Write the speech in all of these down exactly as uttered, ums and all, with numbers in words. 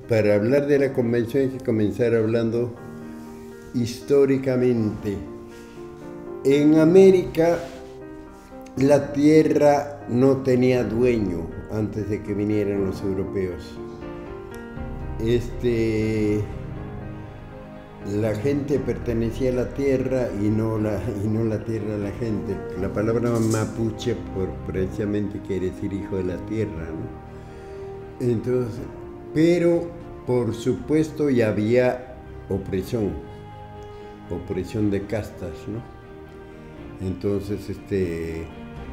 para hablar de la convención hay que comenzar hablando históricamente. En América la tierra no tenía dueño antes de que vinieran los europeos. Este, la gente pertenecía a la tierra y no la, y no la tierra a la gente. La palabra mapuche por, precisamente quiere decir hijo de la tierra, ¿no? Entonces, pero por supuesto ya había opresión, opresión de castas, ¿no? Entonces, este,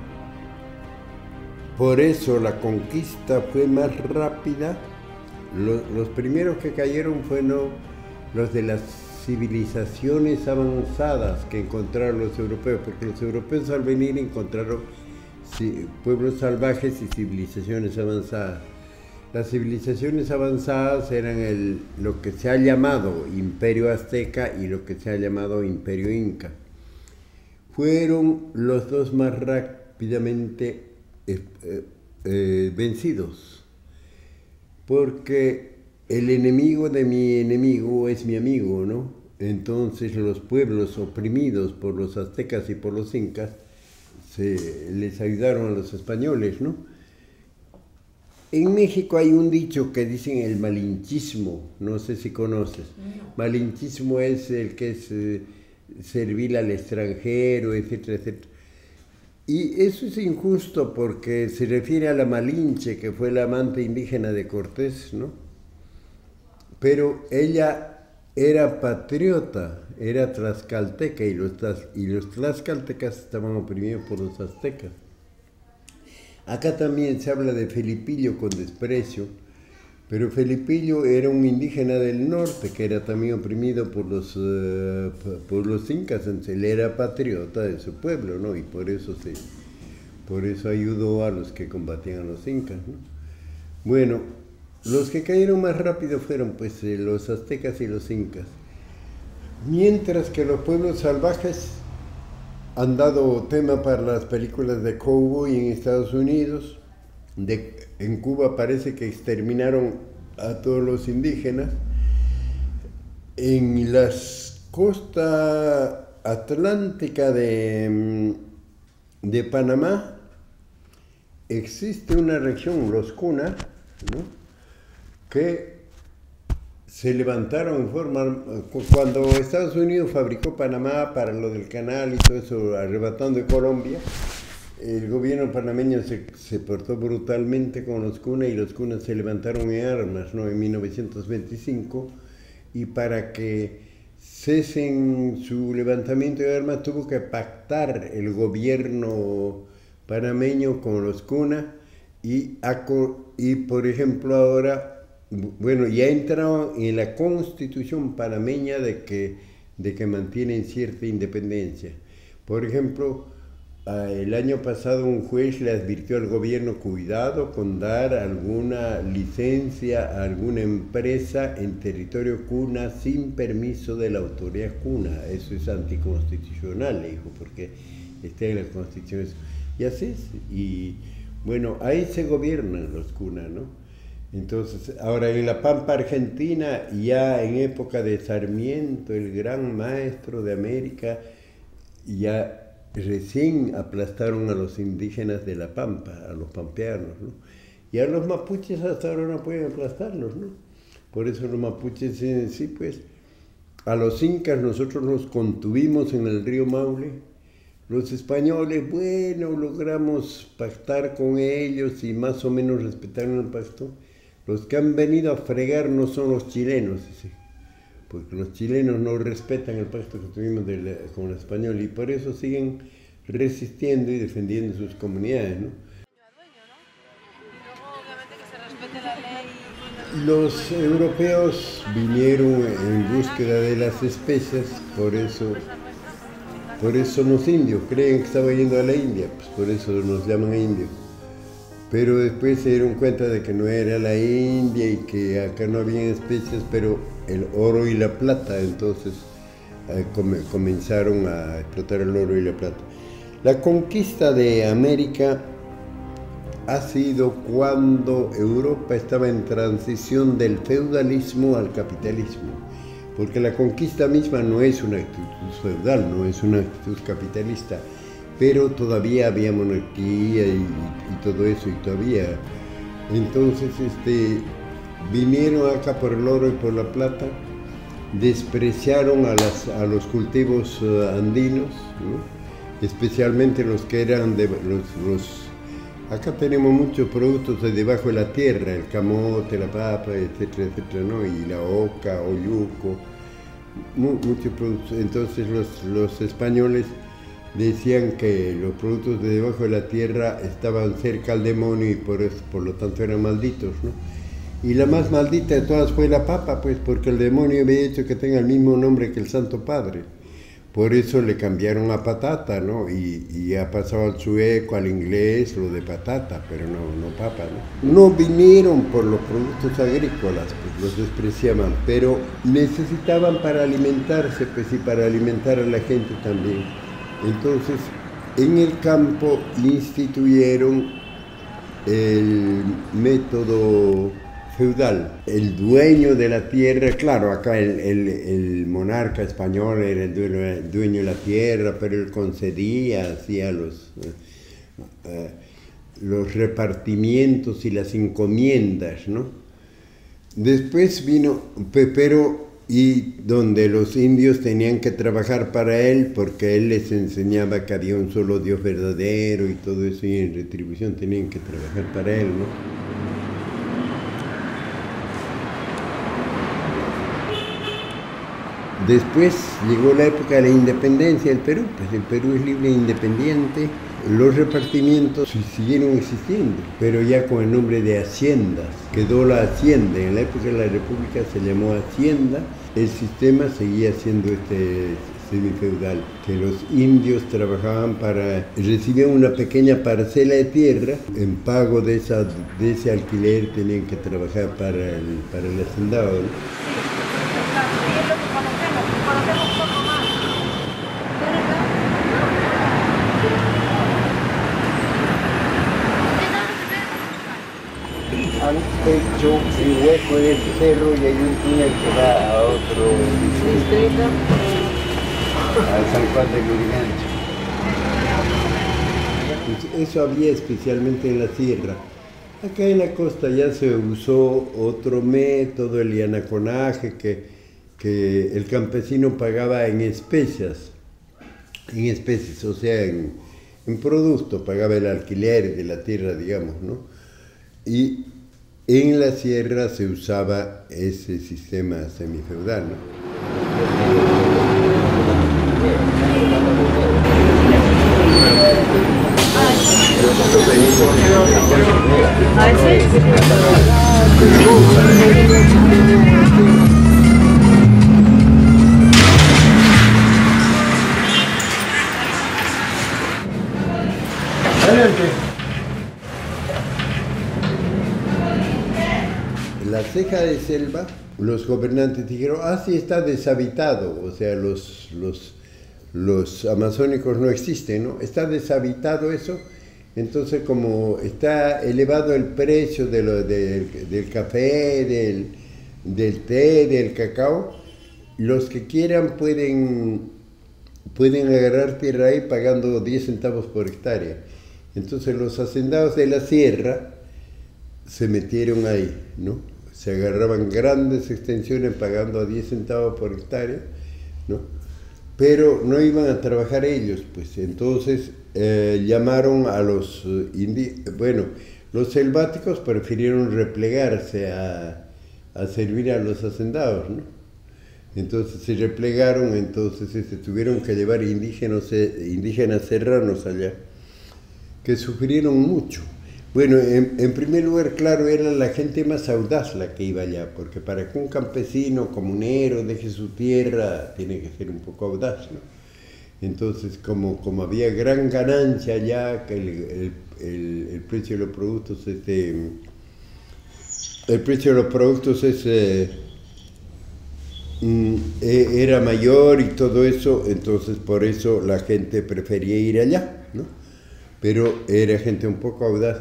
por eso la conquista fue más rápida. Los, los primeros que cayeron fueron los de las civilizaciones avanzadas que encontraron los europeos, porque los europeos al venir encontraron pueblos salvajes y civilizaciones avanzadas. Las civilizaciones avanzadas eran el, lo que se ha llamado Imperio Azteca y lo que se ha llamado Imperio Inca. Fueron los dos más rápidamente eh, eh, vencidos, porque el enemigo de mi enemigo es mi amigo, ¿no? Entonces los pueblos oprimidos por los aztecas y por los incas se, les ayudaron a los españoles, ¿no? En México hay un dicho que dicen el malinchismo, no sé si conoces. No. Malinchismo es el que es eh, servil al extranjero, etcétera, etcétera. Y eso es injusto porque se refiere a la Malinche, que fue la amante indígena de Cortés, ¿no? Pero ella era patriota, era tlaxcalteca, y los, y los tlaxcaltecas estaban oprimidos por los aztecas. Acá también se habla de Felipillo con desprecio, pero Felipillo era un indígena del norte que era también oprimido por los, uh, por los incas, entonces él era patriota de su pueblo, ¿no? Y por eso, se, por eso ayudó a los que combatían a los incas, ¿no? Bueno, los que cayeron más rápido fueron pues eh, los aztecas y los incas, mientras que los pueblos salvajes han dado tema para las películas de cowboy en Estados Unidos. De, en Cuba parece que exterminaron a todos los indígenas. En la costa atlántica de, de Panamá existe una región, los Kuna, ¿no? Que se levantaron en forma, cuando Estados Unidos fabricó Panamá para lo del canal y todo eso, arrebatando de Colombia, el gobierno panameño se, se portó brutalmente con los Kuna y los Kuna se levantaron en armas, ¿no? En mil novecientos veinticinco, y para que cesen su levantamiento de armas tuvo que pactar el gobierno panameño con los Kuna y, y por ejemplo ahora, bueno, ya entraron en la constitución panameña de que, de que mantienen cierta independencia. Por ejemplo, el año pasado un juez le advirtió al gobierno cuidado con dar alguna licencia a alguna empresa en territorio Kuna sin permiso de la autoridad Kuna. Eso es anticonstitucional, le dijo, porque está en la constitución. Y así es. Y bueno, ahí se gobiernan los Kuna, ¿no? Entonces, ahora en la Pampa Argentina, ya en época de Sarmiento, el gran maestro de América, ya recién aplastaron a los indígenas de la Pampa, a los pampeanos, ¿no? Y a los mapuches hasta ahora no pueden aplastarlos, ¿no? Por eso los mapuches, sí, pues, a los incas nosotros nos contuvimos en el río Maule. Los españoles, bueno, logramos pactar con ellos y más o menos respetaron el pacto. Los que han venido a fregar no son los chilenos, ¿sí? Porque los chilenos no respetan el pacto que tuvimos de la, con los españoles y por eso siguen resistiendo y defendiendo sus comunidades, ¿no? Los europeos vinieron en búsqueda de las especias, por eso, por eso somos indios, creen que estaba yendo a la India, pues por eso nos llaman indios. Pero después se dieron cuenta de que no era la India y que acá no había especies, pero el oro y la plata, entonces eh, come, comenzaron a explotar el oro y la plata. La conquista de América ha sido cuando Europa estaba en transición del feudalismo al capitalismo, porque la conquista misma no es una actitud feudal, no es una actitud capitalista, pero todavía había monarquía y, y todo eso, y todavía. Entonces este, vinieron acá por el oro y por la plata, despreciaron a, las, a los cultivos uh, andinos, ¿no? Especialmente los que eran de los, los... Acá tenemos muchos productos de debajo de la tierra, el camote, la papa, etcétera, etcétera, ¿no? Y la oca, oyuco, muchos productos. Entonces los, los españoles decían que los productos de debajo de la tierra estaban cerca al demonio y por, eso, por lo tanto eran malditos, ¿no? Y la más maldita de todas fue la papa, pues, porque el demonio había hecho que tenga el mismo nombre que el Santo Padre. Por eso le cambiaron a patata, ¿no? Y, y ha pasado al sueco, al inglés, lo de patata, pero no, no papa, ¿no? No vinieron por los productos agrícolas, pues los despreciaban, pero necesitaban para alimentarse, pues, y para alimentar a la gente también. Entonces, en el campo instituyeron el método feudal. El dueño de la tierra, claro, acá el, el, el monarca español era el dueño, el dueño de la tierra, pero él concedía, hacía los, eh, los repartimientos y las encomiendas, ¿no? Después vino, pero, y donde los indios tenían que trabajar para él, porque él les enseñaba que había un solo Dios verdadero y todo eso, y en retribución tenían que trabajar para él, ¿no? Después llegó la época de la independencia del Perú, pues el Perú es libre e independiente. Los repartimientos siguieron existiendo, pero ya con el nombre de haciendas. Quedó la hacienda, en la época de la República se llamó hacienda. El sistema seguía siendo este semifeudal, que los indios trabajaban para, recibían una pequeña parcela de tierra, en pago de, esa, de ese alquiler tenían que trabajar para el, para el hacendado, ¿no? Han hecho un hueco en el cerro y hay un túnel que va a otro distrito, al San Juan de Lurigancho. Pues eso había especialmente en la sierra. Acá en la costa ya se usó otro método, el llanaconaje, que, que el campesino pagaba en especias, en especies, o sea, en, en producto, pagaba el alquiler de la tierra, digamos, ¿no? Y en la sierra se usaba ese sistema semifeudal, ¿no? La ceja de selva, los gobernantes dijeron, ah, sí, está deshabitado, o sea, los, los, los amazónicos no existen, ¿no? Está deshabitado eso, entonces como está elevado el precio de lo, de, del café, del, del té, del cacao, los que quieran pueden, pueden agarrar tierra ahí pagando diez centavos por hectárea. Entonces los hacendados de la sierra se metieron ahí, ¿no? Se agarraban grandes extensiones pagando a diez centavos por hectárea, ¿no? Pero no iban a trabajar ellos, pues entonces eh, llamaron a los indígenas, bueno, los selváticos prefirieron replegarse a, a servir a los hacendados, ¿no? Entonces se replegaron, entonces este, tuvieron que llevar indígenas, indígenas serranos allá, que sufrieron mucho. Bueno, en, en primer lugar, claro, era la gente más audaz la que iba allá, porque para que un campesino comunero deje su tierra, tiene que ser un poco audaz, ¿no? Entonces, como, como había gran ganancia allá, que el, el, el, el precio de los productos, este, el precio de los productos es, eh, mm, era mayor y todo eso, entonces por eso la gente prefería ir allá, ¿no? Pero era gente un poco audaz.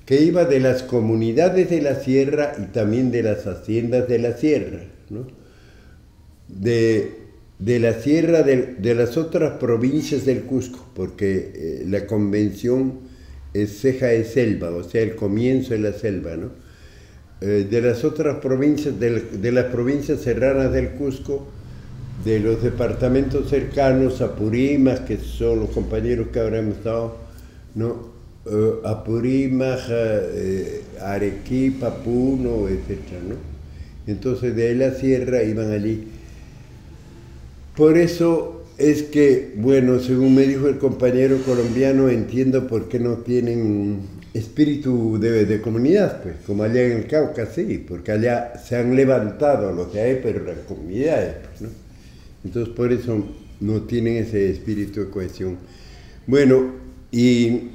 que iba de las comunidades de la sierra y también de las haciendas de la sierra, ¿no? De, de la sierra de, de las otras provincias del Cusco, porque eh, la convención es ceja de selva, o sea, el comienzo de la selva, ¿no? Eh, de las otras provincias, de, de las provincias serranas del Cusco, de los departamentos cercanos, Apurímac, que son los compañeros que ahora hemos estado, ¿no? Uh, Apurímac, eh, Arequipa, Puno, etcétera, ¿no? Entonces de la sierra iban allí. Por eso es que, bueno, según me dijo el compañero colombiano, entiendo por qué no tienen espíritu de, de comunidad, pues, como allá en el Cauca, sí, porque allá se han levantado los de ahí, pero las comunidades, pues, ¿no? Entonces por eso no tienen ese espíritu de cohesión. Bueno, y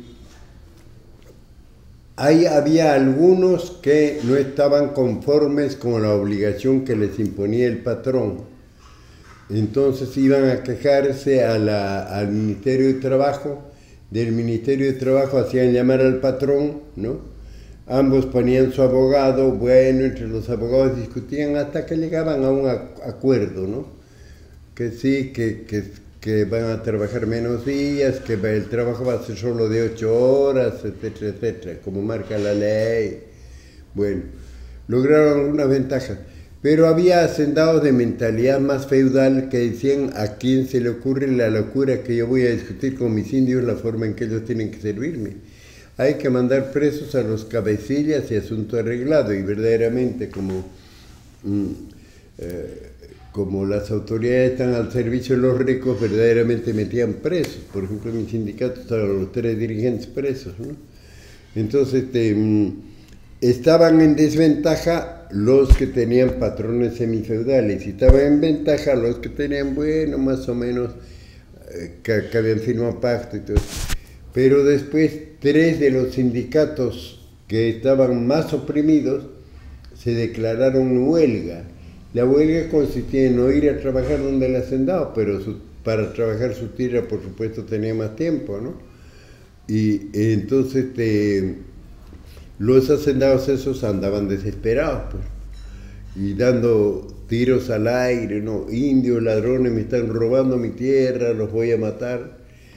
ahí había algunos que no estaban conformes con la obligación que les imponía el patrón. Entonces iban a quejarse a la, al Ministerio de Trabajo. Del Ministerio de Trabajo hacían llamar al patrón, ¿no? Ambos ponían su abogado, bueno, entre los abogados discutían hasta que llegaban a un acuerdo, ¿no? Que sí, que, que, que van a trabajar menos días, que el trabajo va a ser solo de ocho horas, etcétera, etcétera, como marca la ley. Bueno, lograron algunas ventajas, pero había hacendados de mentalidad más feudal que decían: a quién se le ocurre la locura que yo voy a discutir con mis indios la forma en que ellos tienen que servirme. Hay que mandar presos a los cabecillas y asunto arreglado, y verdaderamente como... Mm, eh, como las autoridades están al servicio de los ricos, verdaderamente metían presos. Por ejemplo, en mi sindicato estaban los tres dirigentes presos, ¿no? Entonces, este, estaban en desventaja los que tenían patrones semifeudales, y estaban en ventaja los que tenían, bueno, más o menos, eh, que, que habían firmado pacto y todo. Pero después, tres de los sindicatos que estaban más oprimidos se declararon en huelga. La huelga consistía en no ir a trabajar donde el hacendado, pero su, para trabajar su tierra, por supuesto, tenía más tiempo, ¿no? Y entonces este, los hacendados esos andaban desesperados, pues, y dando tiros al aire, ¿no? Indios, ladrones, me están robando mi tierra, los voy a matar.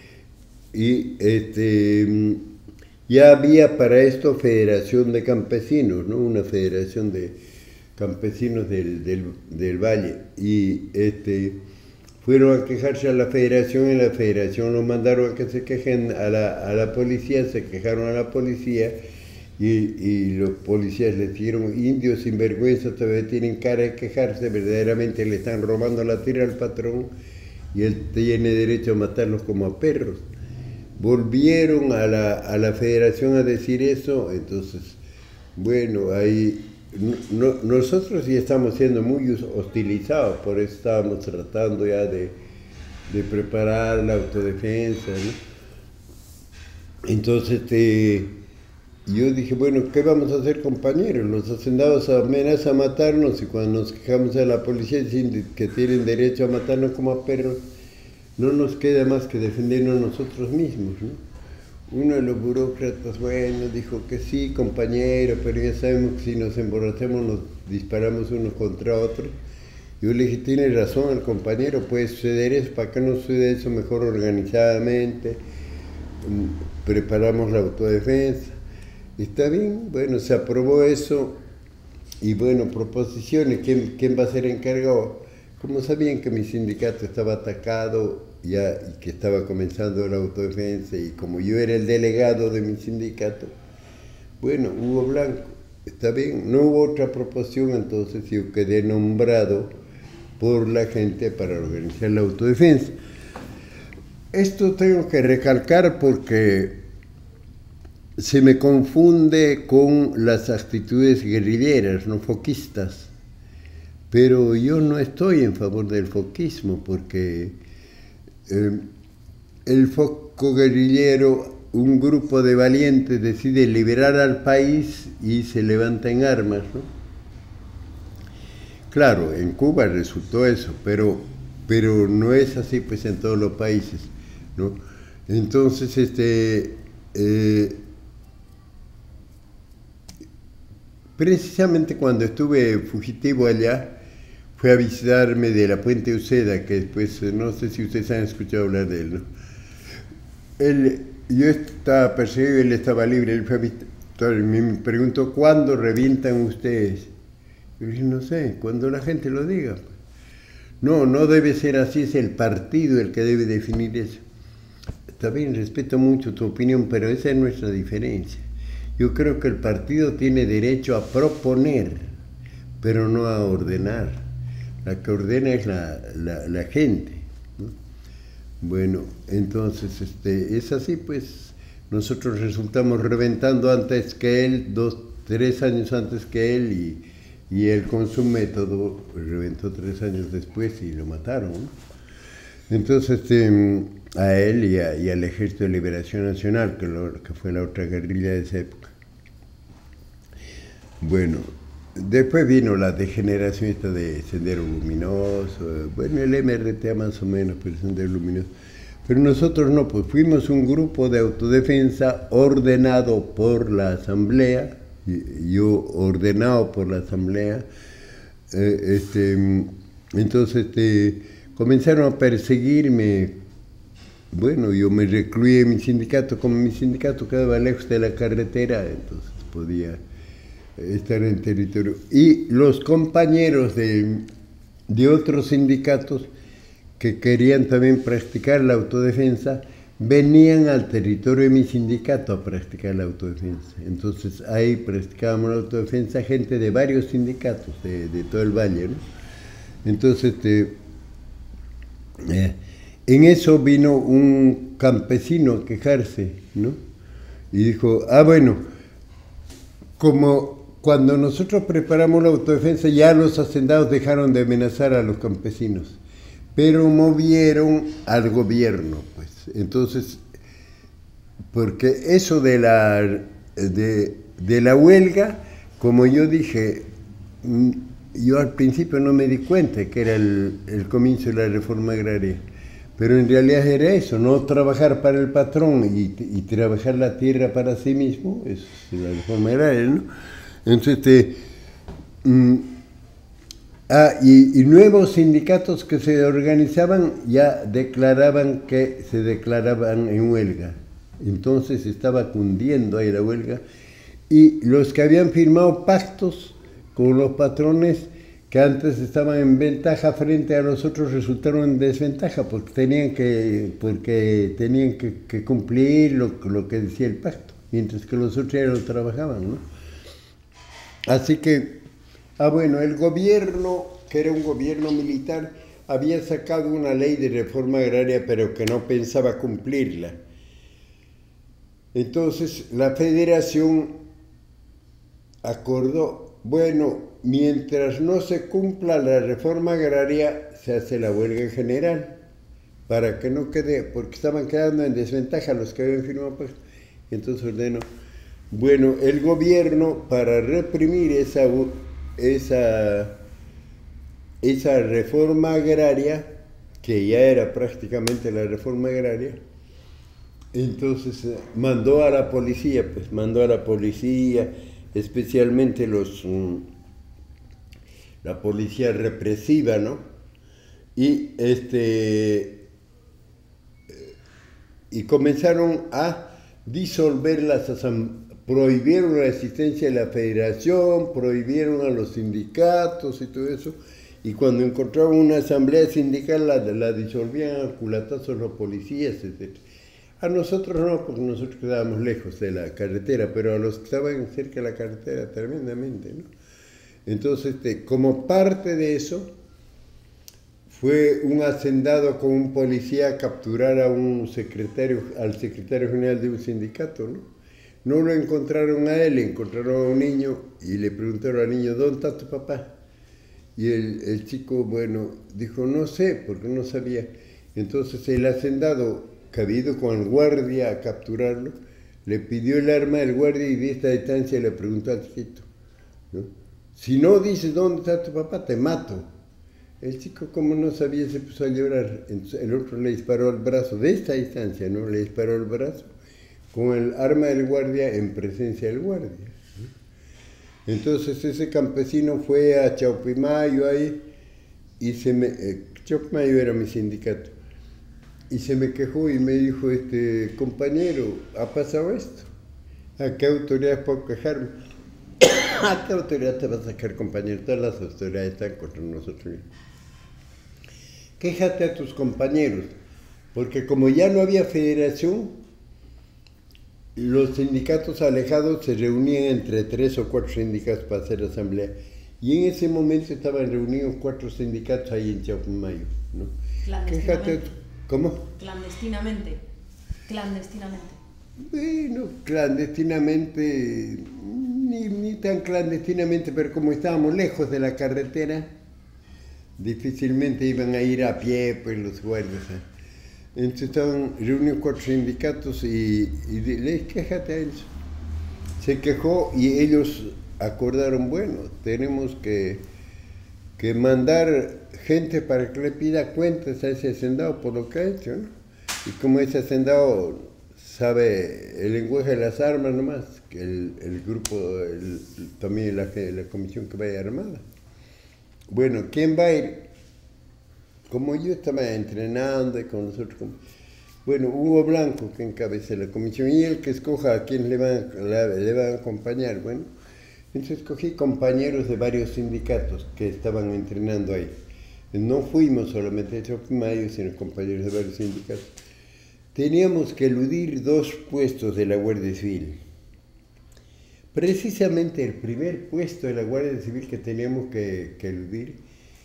Y este, ya había para esto federación de campesinos, ¿no? Una federación de campesinos del, del, del valle, y este, fueron a quejarse a la federación, y la federación los mandaron a que se quejen a la, a la policía, se quejaron a la policía, y, y los policías les dijeron: indios sinvergüenza, todavía tienen cara de quejarse, verdaderamente le están robando la tierra al patrón, y él tiene derecho a matarlos como a perros. Volvieron a la, a la federación a decir eso. Entonces, bueno, ahí... No, nosotros ya estamos siendo muy hostilizados, por eso estábamos tratando ya de, de preparar la autodefensa, ¿no? Entonces este, yo dije, bueno, ¿qué vamos a hacer, compañeros? Los hacendados amenazan a matarnos, y cuando nos quejamos a la policía diciendo que tienen derecho a matarnos como a perros, no nos queda más que defendernos nosotros mismos, ¿no? Uno de los burócratas, bueno, dijo que sí, compañero, pero ya sabemos que si nos emborrachamos nos disparamos unos contra otros. Yo le dije: tiene razón el compañero, puede suceder eso, ¿para qué no sucede eso mejor organizadamente? Preparamos la autodefensa. Está bien, bueno, se aprobó eso, y bueno, proposiciones, ¿quién, quién va a ser encargado? Como sabían que mi sindicato estaba atacado ya y que estaba comenzando la autodefensa, y como yo era el delegado de mi sindicato, bueno, Hugo Blanco, está bien, no hubo otra proposición, entonces yo quedé nombrado por la gente para organizar la autodefensa. Esto tengo que recalcar porque se me confunde con las actitudes guerrilleras, no foquistas, pero yo no estoy en favor del foquismo, porque eh, el foco guerrillero, un grupo de valientes decide liberar al país y se levanta en armas, ¿no? Claro, en Cuba resultó eso, pero, pero no es así pues en todos los países, ¿no? Entonces, este, eh, precisamente cuando estuve fugitivo allá, fue a visitarme de la Puente Uceda, que después, no sé si ustedes han escuchado hablar de él, ¿no? Él, yo estaba perseguido, él estaba libre, él fue a visitar, me preguntó, ¿cuándo revientan ustedes? Yo dije, no sé, cuando la gente lo diga. No, no debe ser así, es el partido el que debe definir eso. Está bien, respeto mucho tu opinión, pero esa es nuestra diferencia. Yo creo que el partido tiene derecho a proponer, pero no a ordenar. La que ordena es la, la, la gente, ¿no? Bueno, entonces este, es así, pues nosotros resultamos reventando antes que él, dos, tres años antes que él, y, y él con su método reventó tres años después y lo mataron, ¿no? Entonces, este, a él y, a, y al Ejército de Liberación Nacional, que, lo, que fue la otra guerrilla de esa época. Bueno, después vino la degeneración esta de Sendero Luminoso, bueno, el M R T A más o menos, pero Sendero Luminoso. Pero nosotros no, pues fuimos un grupo de autodefensa ordenado por la Asamblea, yo ordenado por la Asamblea, eh, este, entonces este, comenzaron a perseguirme. Bueno, yo me recluí en mi sindicato, como mi sindicato quedaba lejos de la carretera, entonces podía estar en territorio. Y los compañeros de, de otros sindicatos que querían también practicar la autodefensa, venían al territorio de mi sindicato a practicar la autodefensa. Entonces ahí practicábamos la autodefensa gente de varios sindicatos, de, de todo el valle, ¿no? Entonces, este, eh, en eso vino un campesino a quejarse, ¿no? Y dijo, ah, bueno, como cuando nosotros preparamos la autodefensa, ya los hacendados dejaron de amenazar a los campesinos, pero movieron al gobierno, pues. Entonces, porque eso de la, de, de la huelga, como yo dije, yo al principio no me di cuenta que era el, el comienzo de la reforma agraria, pero en realidad era eso, no trabajar para el patrón y, y trabajar la tierra para sí mismo, eso es la reforma agraria, ¿no? Entonces, este, mm, ah, y, y nuevos sindicatos que se organizaban ya declaraban que se declaraban en huelga. Entonces estaba cundiendo ahí la huelga. Y los que habían firmado pactos con los patrones que antes estaban en ventaja frente a los otros resultaron en desventaja porque tenían que, porque tenían que, que cumplir lo, lo que decía el pacto, mientras que los otros ya lo trabajaban, ¿no? Así que, ah bueno, el gobierno, que era un gobierno militar, había sacado una ley de reforma agraria, pero que no pensaba cumplirla. Entonces, la federación acordó, bueno, mientras no se cumpla la reforma agraria, se hace la huelga general, para que no quede, porque estaban quedando en desventaja los que habían firmado pacto. Entonces ordenó, bueno, el gobierno, para reprimir esa, esa, esa reforma agraria, que ya era prácticamente la reforma agraria, entonces mandó a la policía, pues mandó a la policía, especialmente los, la policía represiva, ¿no? Y, este, y comenzaron a disolver las asambleas, prohibieron la existencia de la federación, prohibieron a los sindicatos y todo eso, y cuando encontraban una asamblea sindical la, la disolvían a culatazos los policías, etcétera. A nosotros no, porque nosotros quedábamos lejos de la carretera, pero a los que estaban cerca de la carretera tremendamente, ¿no? Entonces, este, como parte de eso, fue un hacendado con un policía a capturar a un secretario, al secretario general de un sindicato, ¿no? No lo encontraron a él, encontraron a un niño y le preguntaron al niño, ¿dónde está tu papá? Y el, el chico, bueno, dijo, no sé, porque no sabía. Entonces el hacendado, que había ido con el guardia a capturarlo, le pidió el arma al guardia y de esta distancia le preguntó al chiquito, ¿no? Si no dices dónde está tu papá, te mato. El chico, como no sabía, se puso a llorar. Entonces, el otro le disparó al brazo, de esta distancia, ¿no? Le disparó el brazo con el arma del guardia en presencia del guardia, ¿no? Entonces ese campesino fue a Chaupimayo ahí y se me... Eh, Chaupimayo era mi sindicato. Y se me quejó y me dijo, este, compañero, ¿ha pasado esto? ¿A qué autoridad puedo quejarme? ¿A qué autoridad te vas a quejar, compañero? Todas las autoridades están contra nosotros. Quéjate a tus compañeros, porque como ya no había federación, los sindicatos alejados se reunían entre tres o cuatro sindicatos para hacer asamblea. Y en ese momento estaban reunidos cuatro sindicatos ahí en Chaupimayo, ¿no? Quéjate. ¿Cómo? Clandestinamente. Clandestinamente. Bueno, clandestinamente, ni, ni tan clandestinamente, pero como estábamos lejos de la carretera, difícilmente iban a ir a pie, pues los guardias. Entonces estaban reunidos cuatro sindicatos y, y les quéjate a ellos. Se quejó y ellos acordaron, bueno, tenemos que, que mandar gente para que le pida cuentas a ese hacendado por lo que ha hecho, ¿no? Y como ese hacendado sabe el lenguaje de las armas nomás, que el, el grupo, el, también la, la comisión que vaya armada. Bueno, ¿quién va a ir? Como yo estaba entrenando y con nosotros, como, bueno, Hugo Blanco que encabeza la comisión y el que escoja a quién le van, la, le van a acompañar, bueno, entonces escogí compañeros de varios sindicatos que estaban entrenando ahí. No fuimos solamente a Chaupimayo, sino compañeros de varios sindicatos. Teníamos que eludir dos puestos de la Guardia Civil. Precisamente el primer puesto de la Guardia Civil que teníamos que, que eludir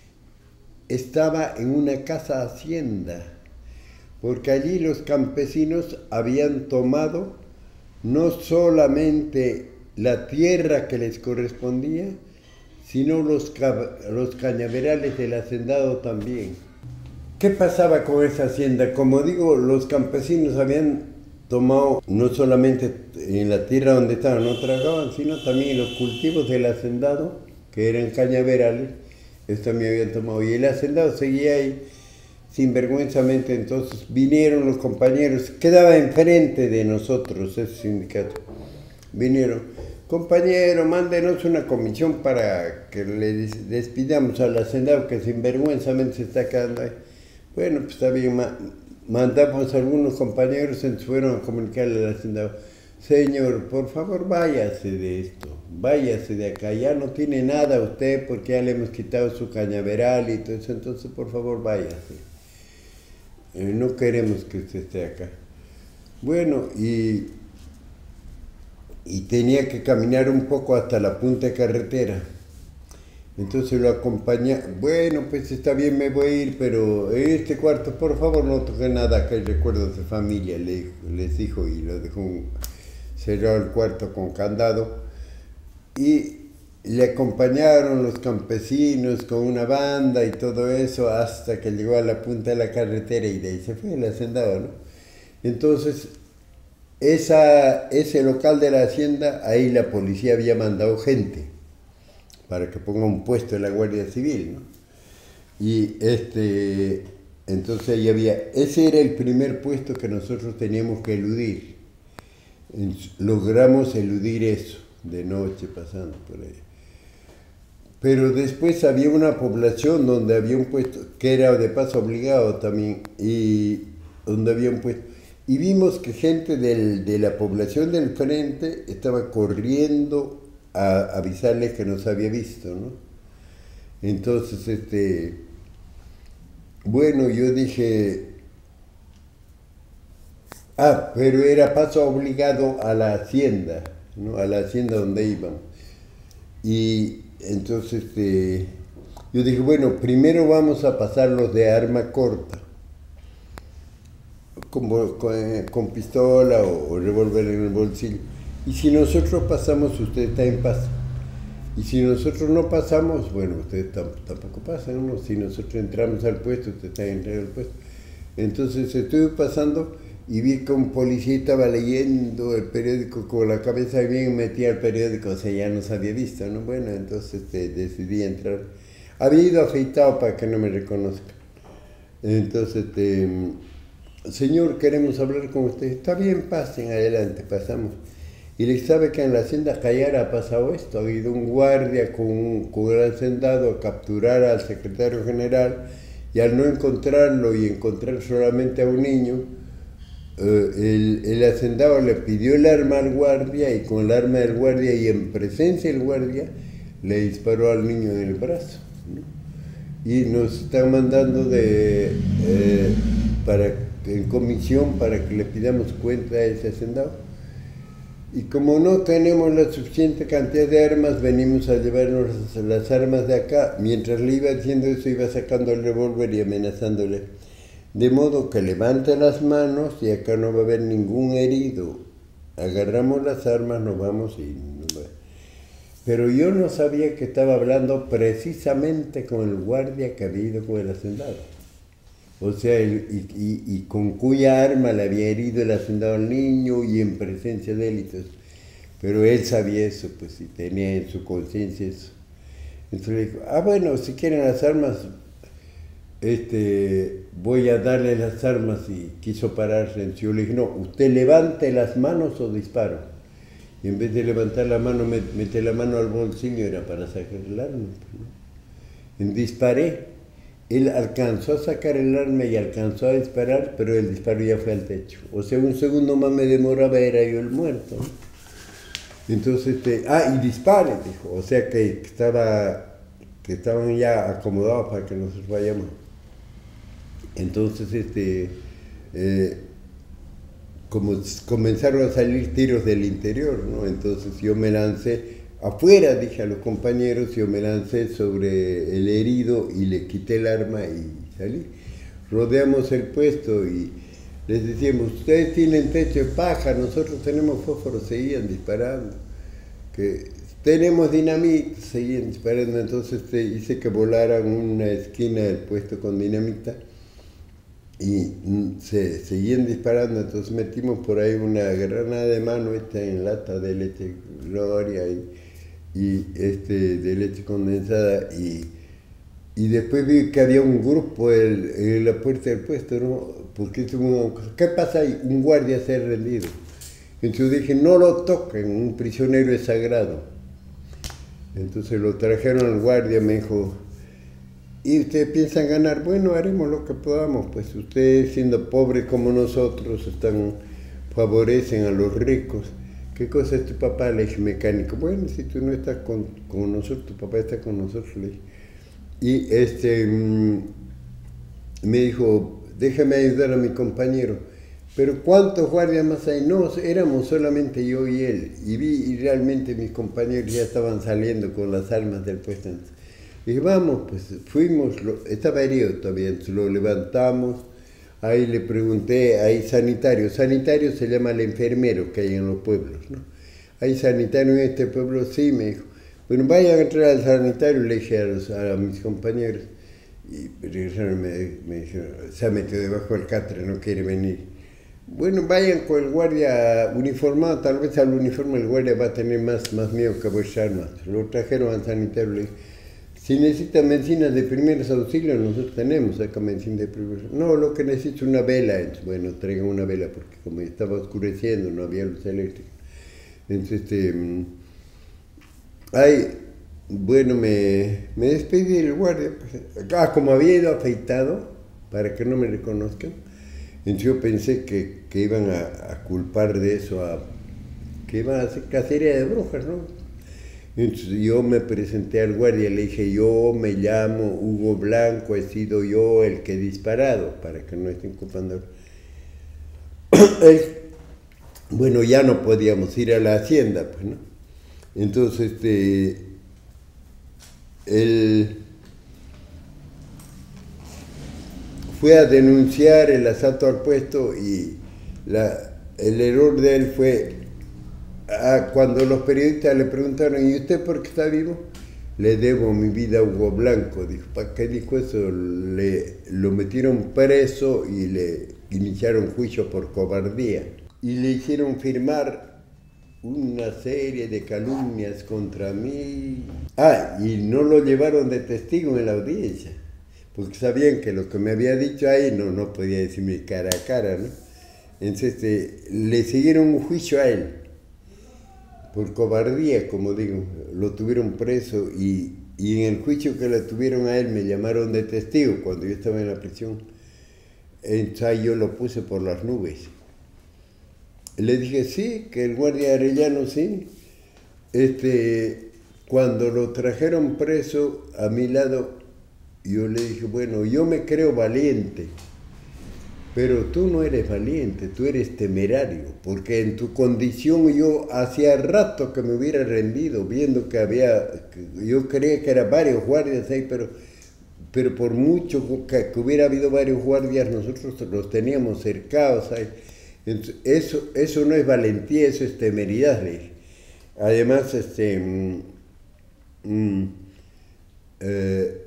estaba en una casa hacienda, porque allí los campesinos habían tomado no solamente la tierra que les correspondía, sino los, los cañaverales del hacendado también. ¿Qué pasaba con esa hacienda? Como digo, los campesinos habían tomado no solamente en la tierra donde estaban, no trabajaban, sino también los cultivos del hacendado, que eran cañaverales, ellos también habían tomado. Y el hacendado seguía ahí sinvergüenzamente. Entonces vinieron los compañeros, quedaba enfrente de nosotros ese sindicato. Vinieron, compañero, mándenos una comisión para que le despidamos al hacendado que sinvergüenzamente se está quedando ahí. Bueno, pues está bien, mandamos a algunos compañeros, entonces fueron a comunicarle al hacendado, señor, por favor váyase de esto, váyase de acá, ya no tiene nada usted porque ya le hemos quitado su cañaveral y todo eso, entonces por favor váyase, eh, no queremos que usted esté acá. Bueno, y, y tenía que caminar un poco hasta la punta de carretera. Entonces lo acompañé, bueno, pues está bien, me voy a ir, pero en este cuarto, por favor, no toque nada, que hay recuerdos de familia, le, les dijo, y lo dejó cerrado el cuarto con candado. Y le acompañaron los campesinos con una banda y todo eso, hasta que llegó a la punta de la carretera y de ahí se fue el hacendado, ¿no? Entonces, esa, ese local de la hacienda, ahí la policía había mandado gente para que ponga un puesto en la Guardia Civil, ¿no? Y este, entonces ahí había, ese era el primer puesto que nosotros teníamos que eludir. Logramos eludir eso, de noche pasando por ahí. Pero después había una población donde había un puesto, que era de paso obligado también, y donde había un puesto. Y vimos que gente del, de la población del frente estaba corriendo a avisarles que nos había visto, ¿no? Entonces, este, bueno, yo dije, ah, pero era paso obligado a la hacienda, ¿no? A la hacienda donde íbamos. Y entonces, este, yo dije, bueno, primero vamos a pasar los de arma corta, con, con, con pistola o, o revólver en el bolsillo. Y si nosotros pasamos, usted está en paz. Y si nosotros no pasamos, bueno, ustedes tampoco pasan, ¿no? Si nosotros entramos al puesto, usted está entrando al puesto. Entonces estuve pasando y vi que un policía estaba leyendo el periódico con la cabeza bien metida al periódico, o sea, ya nos había visto, ¿no? Bueno, entonces este, decidí entrar. Había ido afeitado para que no me reconozcan. Entonces, este, señor, queremos hablar con usted. Está bien, pasen adelante, pasamos. Y le sabe que en la hacienda Cayara ha pasado esto, ha habido un guardia con, con el hacendado a capturar al secretario general y al no encontrarlo y encontrar solamente a un niño, eh, el, el hacendado le pidió el arma al guardia y con el arma del guardia y en presencia del guardia le disparó al niño en el brazo, ¿no? Y nos están mandando de, eh, para, en comisión para que le pidamos cuenta a ese hacendado. Y como no tenemos la suficiente cantidad de armas, venimos a llevarnos las armas de acá. Mientras le iba diciendo eso, iba sacando el revólver y amenazándole. De modo que levante las manos y acá no va a haber ningún herido. Agarramos las armas, nos vamos y... Pero yo no sabía que estaba hablando precisamente con el guardia que había ido con el hacendado. O sea, el, y, y, y con cuya arma le había herido el hacendado al niño y en presencia de él y todo eso. Pero él sabía eso, pues, y tenía en su conciencia eso. Entonces le dijo, ah, bueno, si quieren las armas, este, voy a darle las armas, y quiso pararse. Entonces yo le dije, no, usted levante las manos o disparo. Y en vez de levantar la mano, mete la mano al bolsillo, era para sacar el arma, ¿no? En disparé. Él alcanzó a sacar el arma y alcanzó a disparar, pero el disparo ya fue al techo. O sea, un segundo más me demoraba, era yo el muerto, ¿no? Entonces, este, ah, y dispare, dijo. O sea, que, estaba, que estaban ya acomodados para que nosotros vayamos. Entonces, este, eh, como comenzaron a salir tiros del interior, ¿no? Entonces yo me lancé. Afuera, dije a los compañeros, yo me lancé sobre el herido y le quité el arma y salí. Rodeamos el puesto y les decíamos, ustedes tienen techo de paja, nosotros tenemos fósforos, seguían disparando. Que tenemos dinamita, seguían disparando. Entonces este, hice que volaran una esquina del puesto con dinamita y se seguían disparando. Entonces metimos por ahí una granada de mano hecha en lata de leche Gloria y y este, de leche condensada y, y después vi que había un grupo el, en la puerta del puesto, ¿no? Porque uno, ¿qué pasa ahí? Un guardia se ha rendido. Entonces dije, no lo toquen, un prisionero es sagrado. Entonces lo trajeron al guardia, me dijo, ¿y ustedes piensan ganar? Bueno, haremos lo que podamos, pues ustedes siendo pobres como nosotros están, favorecen a los ricos. ¿Qué cosa es tu papá? Le dije, mecánico. Bueno, si tú no estás con, con nosotros, tu papá está con nosotros, le dije. Y este, mmm, me dijo, déjame ayudar a mi compañero. Pero ¿cuántos guardias más hay? No, éramos solamente yo y él. Y vi, y realmente mis compañeros ya estaban saliendo con las armas del puesto. Y dije, vamos, pues fuimos, lo, estaba herido todavía, entonces lo levantamos. Ahí le pregunté, hay sanitario, sanitario se llama el enfermero que hay en los pueblos, ¿no? ¿Hay sanitario en este pueblo? Sí, me dijo. Bueno, vayan a entrar al sanitario, le dije a, los, a mis compañeros. Y me, me dijeron, se ha metido debajo del catre, no quiere venir. Bueno, vayan con el guardia uniformado, tal vez al uniforme el guardia va a tener más, más miedo que vuestras armas. Lo trajeron al sanitario, le dije, si necesitan medicinas de primeros auxilios, nosotros tenemos acá medicina de primeros. No, lo que necesito es una vela. Entonces, bueno, traigan una vela porque como estaba oscureciendo, no había luz eléctrica. Entonces, este, ay, bueno, me, me despedí del guardia. Pues, ah, como había ido afeitado, para que no me reconozcan, entonces yo pensé que, que iban a, a culpar de eso, a, que iban a hacer cacería de brujas, ¿no? Entonces yo me presenté al guardia y le dije, yo me llamo Hugo Blanco, he sido yo el que he disparado, para que no estén culpando. Bueno, ya no podíamos ir a la hacienda, pues, ¿no? Entonces, este, él fue a denunciar el asalto al puesto y la, el error de él fue... Ah, cuando los periodistas le preguntaron, ¿y usted por qué está vivo? Le debo mi vida a Hugo Blanco. Dijo, ¿para qué dijo eso? Le, lo metieron preso y le iniciaron juicio por cobardía. Y le hicieron firmar una serie de calumnias contra mí. Ah, y no lo llevaron de testigo en la audiencia, porque sabían que lo que me había dicho ahí no, no podía decirme cara a cara, ¿no? Entonces este, le siguieron un juicio a él. por cobardía, como digo, lo tuvieron preso y, y en el juicio que le tuvieron a él me llamaron de testigo cuando yo estaba en la prisión. Entonces yo lo puse por las nubes. Le dije, sí, que el guardia Arellano, sí. Este, cuando lo trajeron preso a mi lado, yo le dije, bueno, yo me creo valiente, pero tú no eres valiente, tú eres temerario, porque en tu condición yo hacía rato que me hubiera rendido, viendo que había, que yo creía que eran varios guardias ahí, pero, pero por mucho que, que hubiera habido varios guardias, nosotros los teníamos cercados ahí. Entonces, eso, eso no es valentía, eso es temeridad, le dije. Además, este, mm, mm, eh,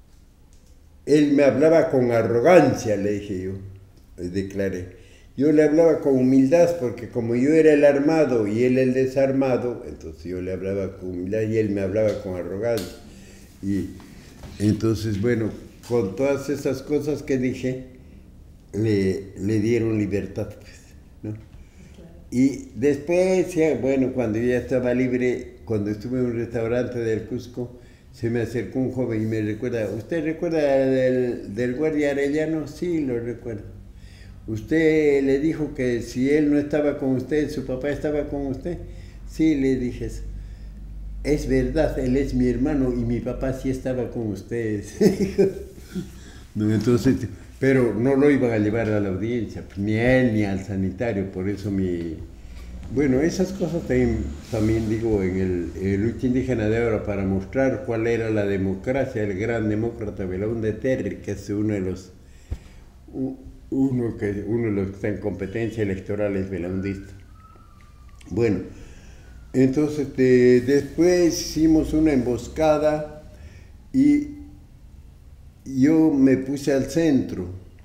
él me hablaba con arrogancia, le dije yo, declaré. Yo le hablaba con humildad porque como yo era el armado y él el desarmado, entonces yo le hablaba con humildad y él me hablaba con arrogancia. Y entonces, bueno, con todas esas cosas que dije, le, le dieron libertad, pues, ¿no? Claro. Y después, bueno, cuando yo ya estaba libre, cuando estuve en un restaurante del Cusco, se me acercó un joven y me recuerda, ¿usted recuerda del, del guardia Arellano? Sí, lo recuerdo. ¿Usted le dijo que si él no estaba con usted, su papá estaba con usted? Sí, le dije, es verdad, él es mi hermano y mi papá sí estaba con ustedes. No, entonces, pero no lo iban a llevar a la audiencia, ni a él ni al sanitario, por eso mi... Bueno, esas cosas también, también digo en el, el lucha indígena de ahora para mostrar cuál era la democracia, el gran demócrata Belaúnde Terry, que es uno de los uno que uno de los que está en competencia electoral es belaundista. Bueno, entonces de, después hicimos una emboscada y yo me puse al centro.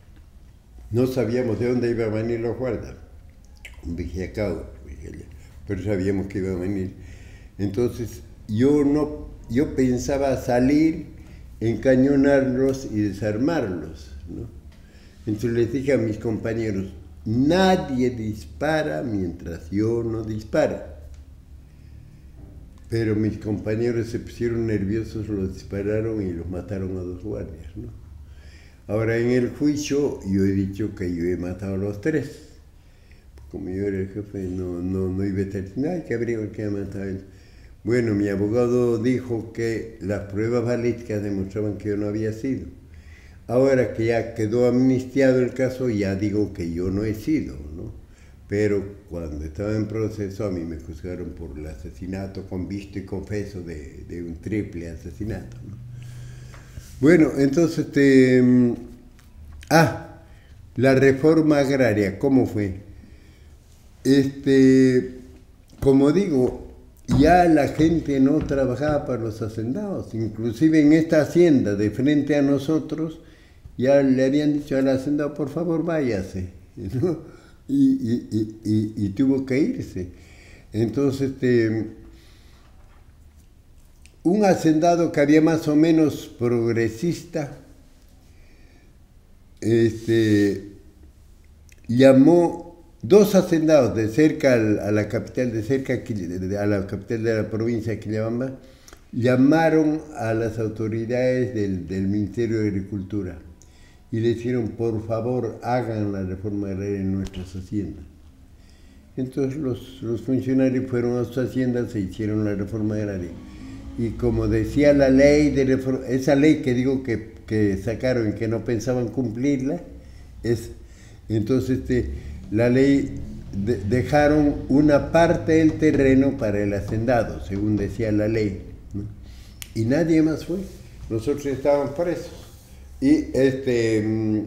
No sabíamos de dónde iba a venir los guardas. Vigiacao. Pero sabíamos que iba a venir. Entonces yo, no, yo pensaba salir, encañonarlos y desarmarlos, ¿no? Entonces les dije a mis compañeros, nadie dispara mientras yo no dispara. Pero mis compañeros se pusieron nerviosos, los dispararon y los mataron a dos guardias, ¿no? Ahora en el juicio yo he dicho que yo he matado a los tres. Como yo era el jefe, no, no, no iba a estar diciendo, ay, qué abrigo que ha matado a él. Bueno, mi abogado dijo que las pruebas balísticas demostraban que yo no había sido. Ahora que ya quedó amnistiado el caso, ya digo que yo no he sido, ¿no? Pero cuando estaba en proceso, a mí me juzgaron por el asesinato con visto y confeso de, de un triple asesinato, ¿no? Bueno, entonces, este, ah, la reforma agraria, ¿cómo fue? Este, como digo, ya la gente no trabajaba para los hacendados, inclusive en esta hacienda de frente a nosotros, ya le habían dicho al hacendado, por favor váyase, ¿no? y, y, y, y, y tuvo que irse. Entonces, este, un hacendado que había más o menos progresista, este, llamó dos hacendados de cerca a la capital, de cerca a la capital de la provincia de Quillabamba, llamaron a las autoridades del, del Ministerio de Agricultura y le dijeron, por favor, hagan la reforma agraria en nuestras haciendas. Entonces los, los funcionarios fueron a sus haciendas e hicieron la reforma agraria. Y como decía la ley de reforma, esa ley que digo que, que sacaron y que no pensaban cumplirla, es, entonces este, la ley, de, dejaron una parte del terreno para el hacendado, según decía la ley, ¿no? Y nadie más fue. Nosotros estábamos presos. Y este,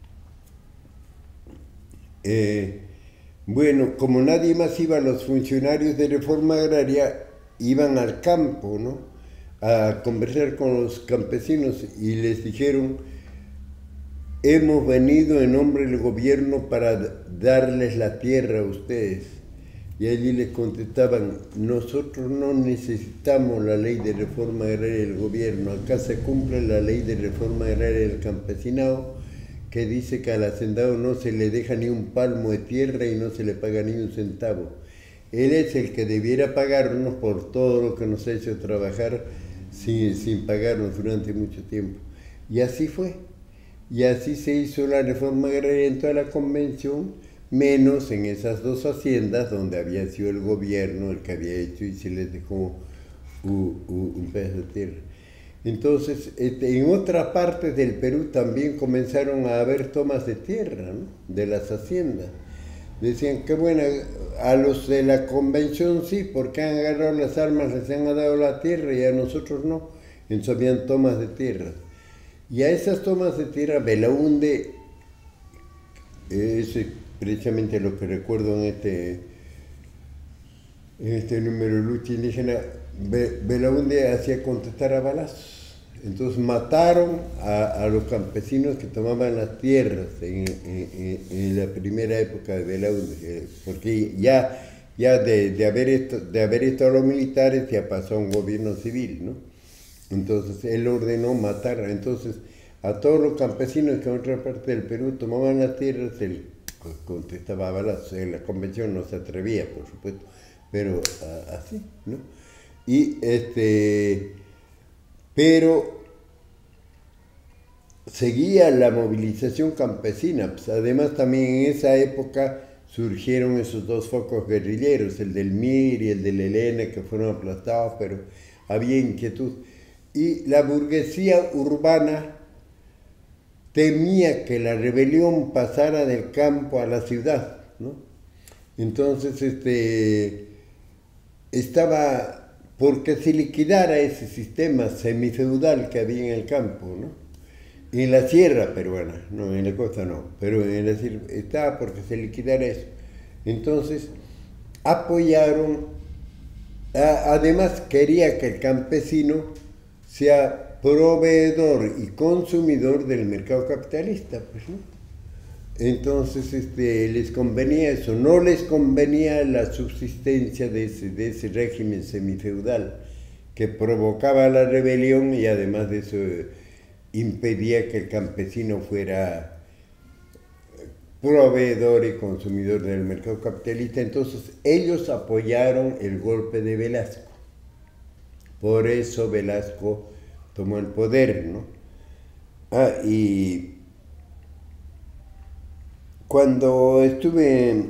eh, bueno, como nadie más iba, los funcionarios de reforma agraria iban al campo, ¿no?, a conversar con los campesinos y les dijeron, hemos venido en nombre del gobierno para darles la tierra a ustedes. Y allí les contestaban, nosotros no necesitamos la ley de reforma agraria del gobierno, acá se cumple la ley de reforma agraria del campesinado, que dice que al hacendado no se le deja ni un palmo de tierra y no se le paga ni un centavo. él es el que debiera pagarnos por todo lo que nos ha hecho trabajar sin, sin pagarnos durante mucho tiempo. Y así fue. Y así se hizo la reforma agraria en toda la convención, menos en esas dos haciendas donde había sido el gobierno el que había hecho y se les dejó un, un, un pedazo de tierra. Entonces, este, en otras partes del Perú también comenzaron a haber tomas de tierra, ¿no?, de las haciendas. Decían que bueno, a los de la convención sí, porque han agarrado las armas, les han dado la tierra y a nosotros no. Entonces habían tomas de tierra. Y a esas tomas de tierra, Belaúnde, es precisamente lo que recuerdo en este, en este número de lucha indígena, Belaúnde hacía contestar a balazos. Entonces mataron a, a los campesinos que tomaban las tierras en, en, en la primera época de Belaúnde, porque ya, ya de, de, haber esto, de haber estado los militares ya pasó a un gobierno civil, ¿no? Entonces él ordenó matar entonces a todos los campesinos que en otra parte del Perú tomaban las tierras, él contestaba a balazos. En la convención no se atrevía, por supuesto, pero a, así, ¿no? Y este, pero seguía la movilización campesina. Pues además también en esa época surgieron esos dos focos guerrilleros, el del M I R y el del E L N, que fueron aplastados, pero había inquietud. Y la burguesía urbana temía que la rebelión pasara del campo a la ciudad, ¿no? Entonces, este, estaba porque se liquidara ese sistema semifeudal que había en el campo, ¿no? En la sierra peruana, no, en la costa no, pero en la sierra estaba porque se liquidara eso. Entonces, apoyaron, a, además quería que el campesino sea proveedor y consumidor del mercado capitalista, pues, ¿no? Entonces este, les convenía eso, no les convenía la subsistencia de ese, de ese régimen semifeudal que provocaba la rebelión y además de eso impedía que el campesino fuera proveedor y consumidor del mercado capitalista. Entonces ellos apoyaron el golpe de Velasco. Por eso Velasco tomó el poder, ¿no? Ah, y cuando estuve,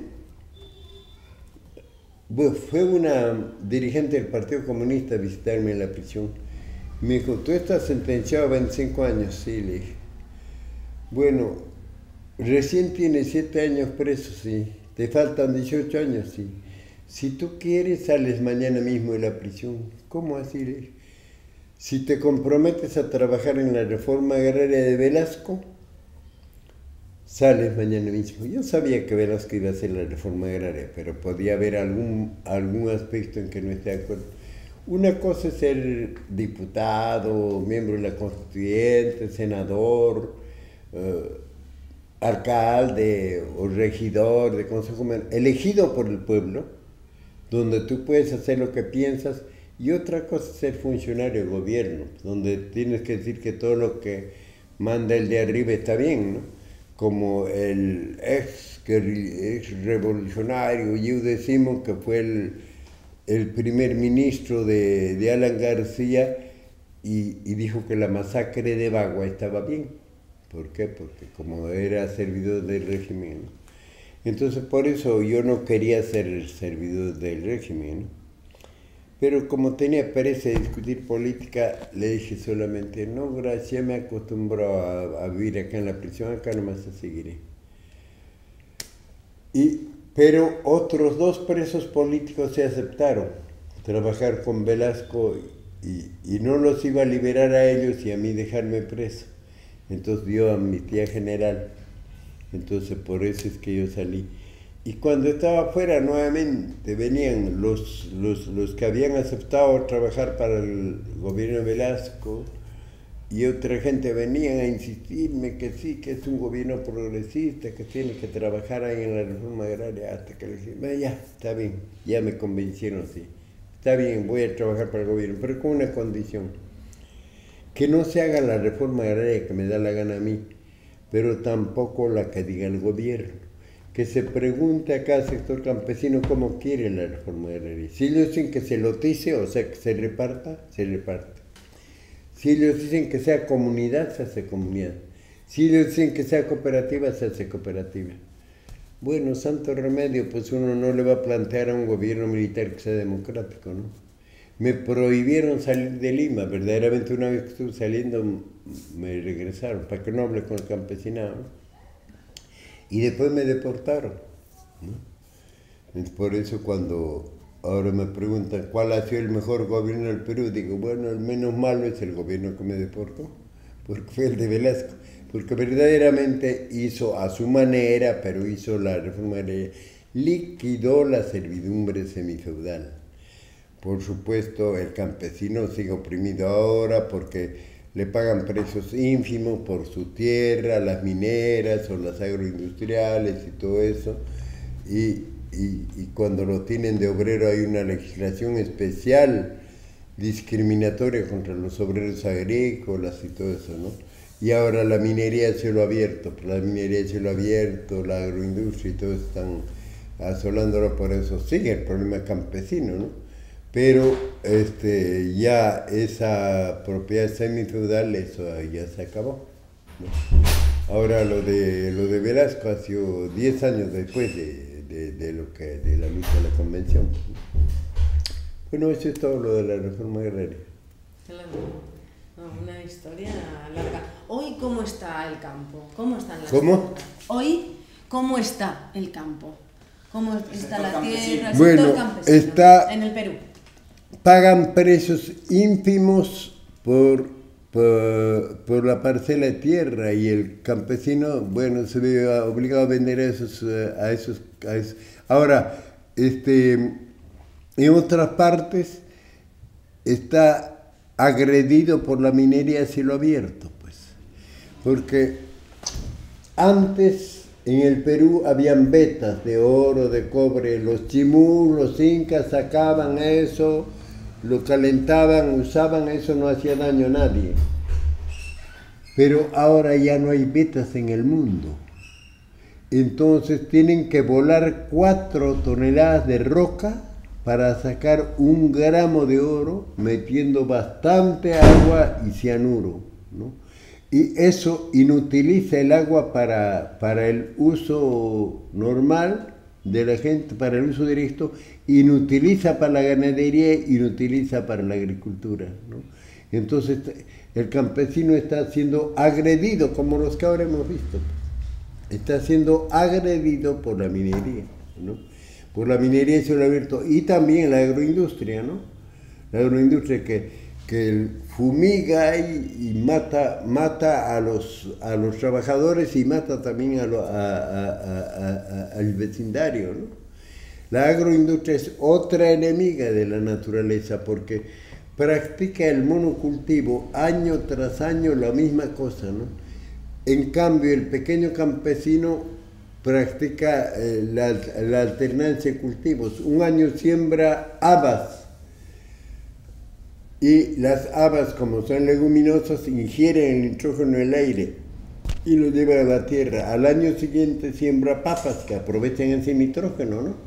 bueno, fue una dirigente del Partido Comunista a visitarme en la prisión. Me dijo, ¿tú estás sentenciado a veinticinco años? Sí, le dije. Bueno, recién tienes siete años preso, sí. Te faltan dieciocho años, sí. Si tú quieres, sales mañana mismo de la prisión. ¿Cómo así? Le dije. Si te comprometes a trabajar en la reforma agraria de Velasco, sales mañana mismo. Yo sabía que Velasco iba a hacer la reforma agraria, pero podía haber algún, algún aspecto en que no esté de acuerdo. Una cosa es ser diputado, miembro de la Constituyente, senador, eh, alcalde o regidor de Consejo Municipal, elegido por el pueblo, donde tú puedes hacer lo que piensas. Y otra cosa es ser funcionario de gobierno, donde tienes que decir que todo lo que manda el de arriba está bien, ¿no? Como el ex, ex revolucionario Eudes Simón, que fue el, el primer ministro de, de Alan García, y, y dijo que la masacre de Bagua estaba bien. ¿Por qué? Porque como era servidor del régimen, ¿no? Entonces por eso yo no quería ser servidor del régimen, ¿no? Pero como tenía pereza de discutir política, le dije solamente, no, gracias, me acostumbro a, a vivir acá en la prisión, acá nomás seguiré. Y, pero otros dos presos políticos se aceptaron trabajar con Velasco y, y no los iba a liberar a ellos y a mí dejarme preso. Entonces dio amnistía general. Entonces por eso es que yo salí. Y cuando estaba afuera nuevamente venían los, los, los que habían aceptado trabajar para el gobierno de Velasco y otra gente venían a insistirme que sí, que es un gobierno progresista, que tiene que trabajar ahí en la reforma agraria, hasta que le dije, ya, está bien, ya me convencieron, sí, está bien, voy a trabajar para el gobierno, pero con una condición, que no se haga la reforma agraria que me da la gana a mí, pero tampoco la que diga el gobierno. que se pregunte a cada sector campesino cómo quiere la reforma agraria. Si ellos dicen que se lotice, o sea, que se reparta, se reparte. Si ellos dicen que sea comunidad, se hace comunidad. Si ellos dicen que sea cooperativa, se hace cooperativa. Bueno, santo remedio, pues uno no le va a plantear a un gobierno militar que sea democrático, ¿no? Me prohibieron salir de Lima, verdaderamente una vez que estuve saliendo me regresaron, para que no hable con el campesinado, ¿no? Y después me deportaron, ¿no? Es por eso cuando ahora me preguntan cuál ha sido el mejor gobierno del Perú, digo, bueno, el menos malo es el gobierno que me deportó, porque fue el de Velasco. Porque verdaderamente hizo a su manera, pero hizo la reforma agraria, liquidó la servidumbre semifeudal. Por supuesto, el campesino sigue oprimido ahora porque le pagan precios ínfimos por su tierra, las mineras o las agroindustriales y todo eso. Y, y, y cuando lo tienen de obrero hay una legislación especial discriminatoria contra los obreros agrícolas y todo eso, ¿no? Y ahora la minería de cielo abierto, la minería de cielo abierto, la agroindustria y todo están asolándolo, por eso sigue el problema campesino, ¿no? Pero este, ya esa propiedad semifeudal, eso ya se acabó, ¿no? Ahora lo de, lo de Velasco ha sido diez años después de, de, de, lo que, de la lucha de la convención. Bueno, eso es todo lo de la reforma agraria. No, una historia larga. Hoy, ¿cómo está el campo? ¿Cómo están las ¿Cómo? cosas? Hoy, ¿cómo está el campo? ¿Cómo está la tierra? El bueno, sector campesino está, en el Perú. Pagan precios ínfimos por, por, por la parcela de tierra y el campesino, bueno, se ve obligado a vender a esos, a esos, a esos. Ahora, este, en otras partes está agredido por la minería a cielo abierto, pues, porque antes en el Perú habían vetas de oro, de cobre, los chimús, los incas sacaban eso, lo calentaban, usaban eso, no hacía daño a nadie. Pero ahora ya no hay vetas en el mundo. Entonces tienen que volar cuatro toneladas de roca para sacar un gramo de oro metiendo bastante agua y cianuro, ¿no? Y eso inutiliza el agua para, para el uso normal de la gente, para el uso directo, inutiliza para la ganadería, inutiliza para la agricultura, ¿no? Entonces el campesino está siendo agredido, como los que ahora hemos visto, está siendo agredido por la minería, ¿no? Por la minería de cielo abierto y también la agroindustria, ¿no? La agroindustria que, que fumiga y, y mata, mata a, los, a los trabajadores y mata también a lo, a, a, a, a, al vecindario, ¿no? La agroindustria es otra enemiga de la naturaleza porque practica el monocultivo año tras año la misma cosa, ¿no? En cambio, el pequeño campesino practica eh, la, la alternancia de cultivos. Un año siembra habas y las habas, como son leguminosas, ingieren el nitrógeno del aire y lo llevan a la tierra. Al año siguiente siembra papas que aprovechan ese nitrógeno, ¿no?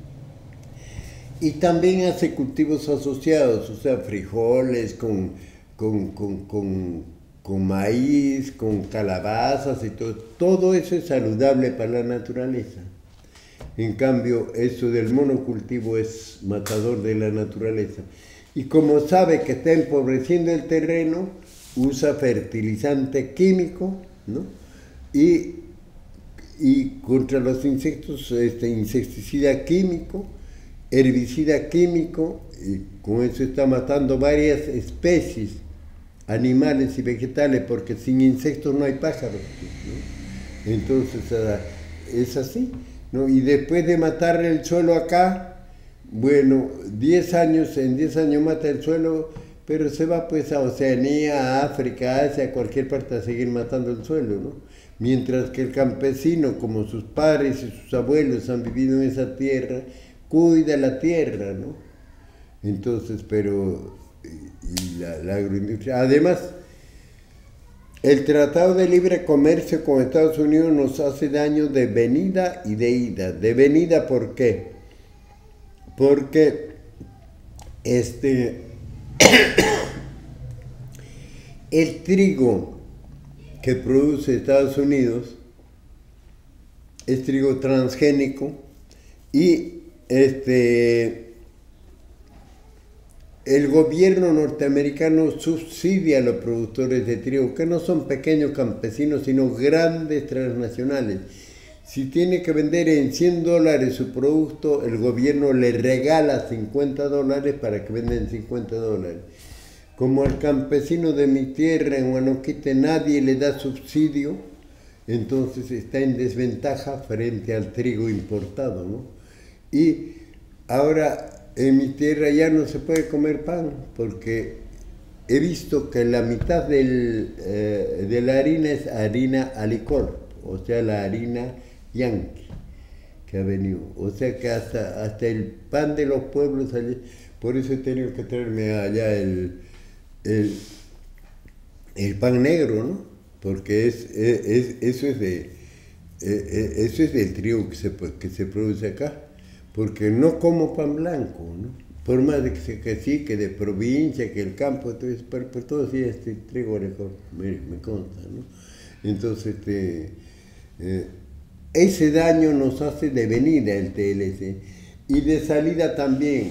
Y también hace cultivos asociados, o sea, frijoles con, con, con, con con maíz, con calabazas y todo. Todo eso es saludable para la naturaleza. En cambio, eso del monocultivo es matador de la naturaleza. Y como sabe que está empobreciendo el terreno, usa fertilizante químico, ¿no? Y, y contra los insectos, este, insecticida químico, herbicida químico, y con eso está matando varias especies animales y vegetales, porque sin insectos no hay pájaros, ¿no? Entonces es así, ¿no? Y después de matar el suelo acá, bueno, diez años, en diez años mata el suelo, pero se va pues a Oceanía, a África, a Asia, a cualquier parte a seguir matando el suelo, ¿no? Mientras que el campesino, como sus padres y sus abuelos han vivido en esa tierra, cuida la tierra, ¿no? Entonces, pero y la, la agroindustria. Además, El Tratado de Libre Comercio con Estados Unidos nos hace daño de venida y de ida. De venida, ¿por qué? Porque este, el trigo que produce Estados Unidos es trigo transgénico y este, el gobierno norteamericano subsidia a los productores de trigo, que no son pequeños campesinos, sino grandes transnacionales. Si tiene que vender en cien dólares su producto, el gobierno le regala cincuenta dólares para que venda en cincuenta dólares. Como al campesino de mi tierra, en Huanoquite, nadie le da subsidio, entonces está en desventaja frente al trigo importado, ¿no? Y ahora en mi tierra ya no se puede comer pan, porque he visto que la mitad del, eh, de la harina es harina alicor, o sea, la harina yanqui que ha venido. O sea que hasta, hasta el pan de los pueblos, allí, por eso he tenido que traerme allá el, el, el pan negro, ¿no? Porque es, es, es, eso, es de, eso es del trigo que se, que se produce acá. Porque no como pan blanco, ¿no? Por más de que, se, que sí, que de provincia, que el campo, entonces, pero, pero todo sí, este trigo mejor, me, me consta, ¿no? Entonces, este, eh, ese daño nos hace de venida el T L C y de salida también.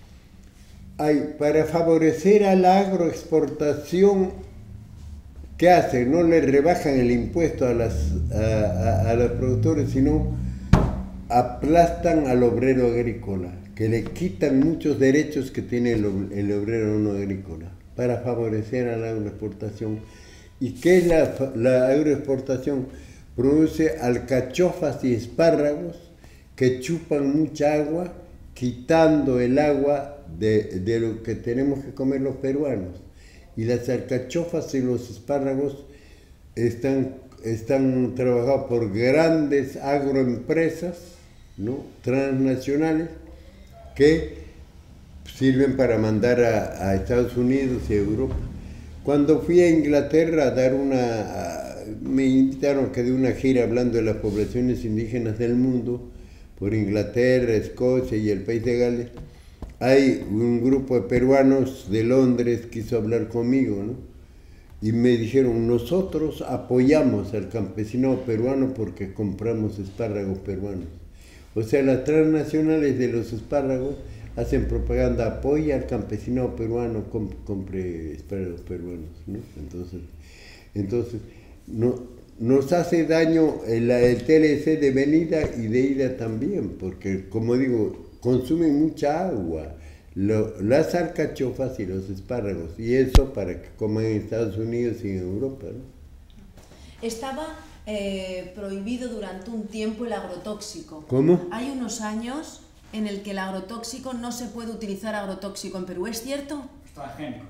Hay, para favorecer a la agroexportación, ¿qué hacen? No le rebajan el impuesto a, las, a, a, a los productores, sino aplastan al obrero agrícola, que le quitan muchos derechos que tiene el, el obrero no agrícola, para favorecer a la agroexportación. ¿Y qué es la, la agroexportación? Produce alcachofas y espárragos que chupan mucha agua, quitando el agua de, de lo que tenemos que comer los peruanos. Y las alcachofas y los espárragos están, están trabajados por grandes agroempresas, ¿no? Transnacionales, que sirven para mandar a, a Estados Unidos y a Europa. Cuando fui a Inglaterra a dar una, a, me invitaron a que dé una gira hablando de las poblaciones indígenas del mundo, por Inglaterra, Escocia y el país de Gales. Hay un grupo de peruanos de Londres que quiso hablar conmigo, ¿no? Y me dijeron, nosotros apoyamos al campesinado peruano porque compramos espárragos peruanos. O sea, las transnacionales de los espárragos hacen propaganda, apoya al campesinado peruano, comp compre espárragos peruanos, ¿no? Entonces, entonces no, nos hace daño el, el T L C de venida y de ida también, porque, como digo, consumen mucha agua, lo, las alcachofas y los espárragos, y eso para que coman en Estados Unidos y en Europa, ¿no? Estaba eh, prohibido durante un tiempo el agrotóxico. ¿Cómo? Hay unos años en el que el agrotóxico, no se puede utilizar agrotóxico en Perú, ¿es cierto? Transgénicos.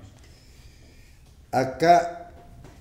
Acá,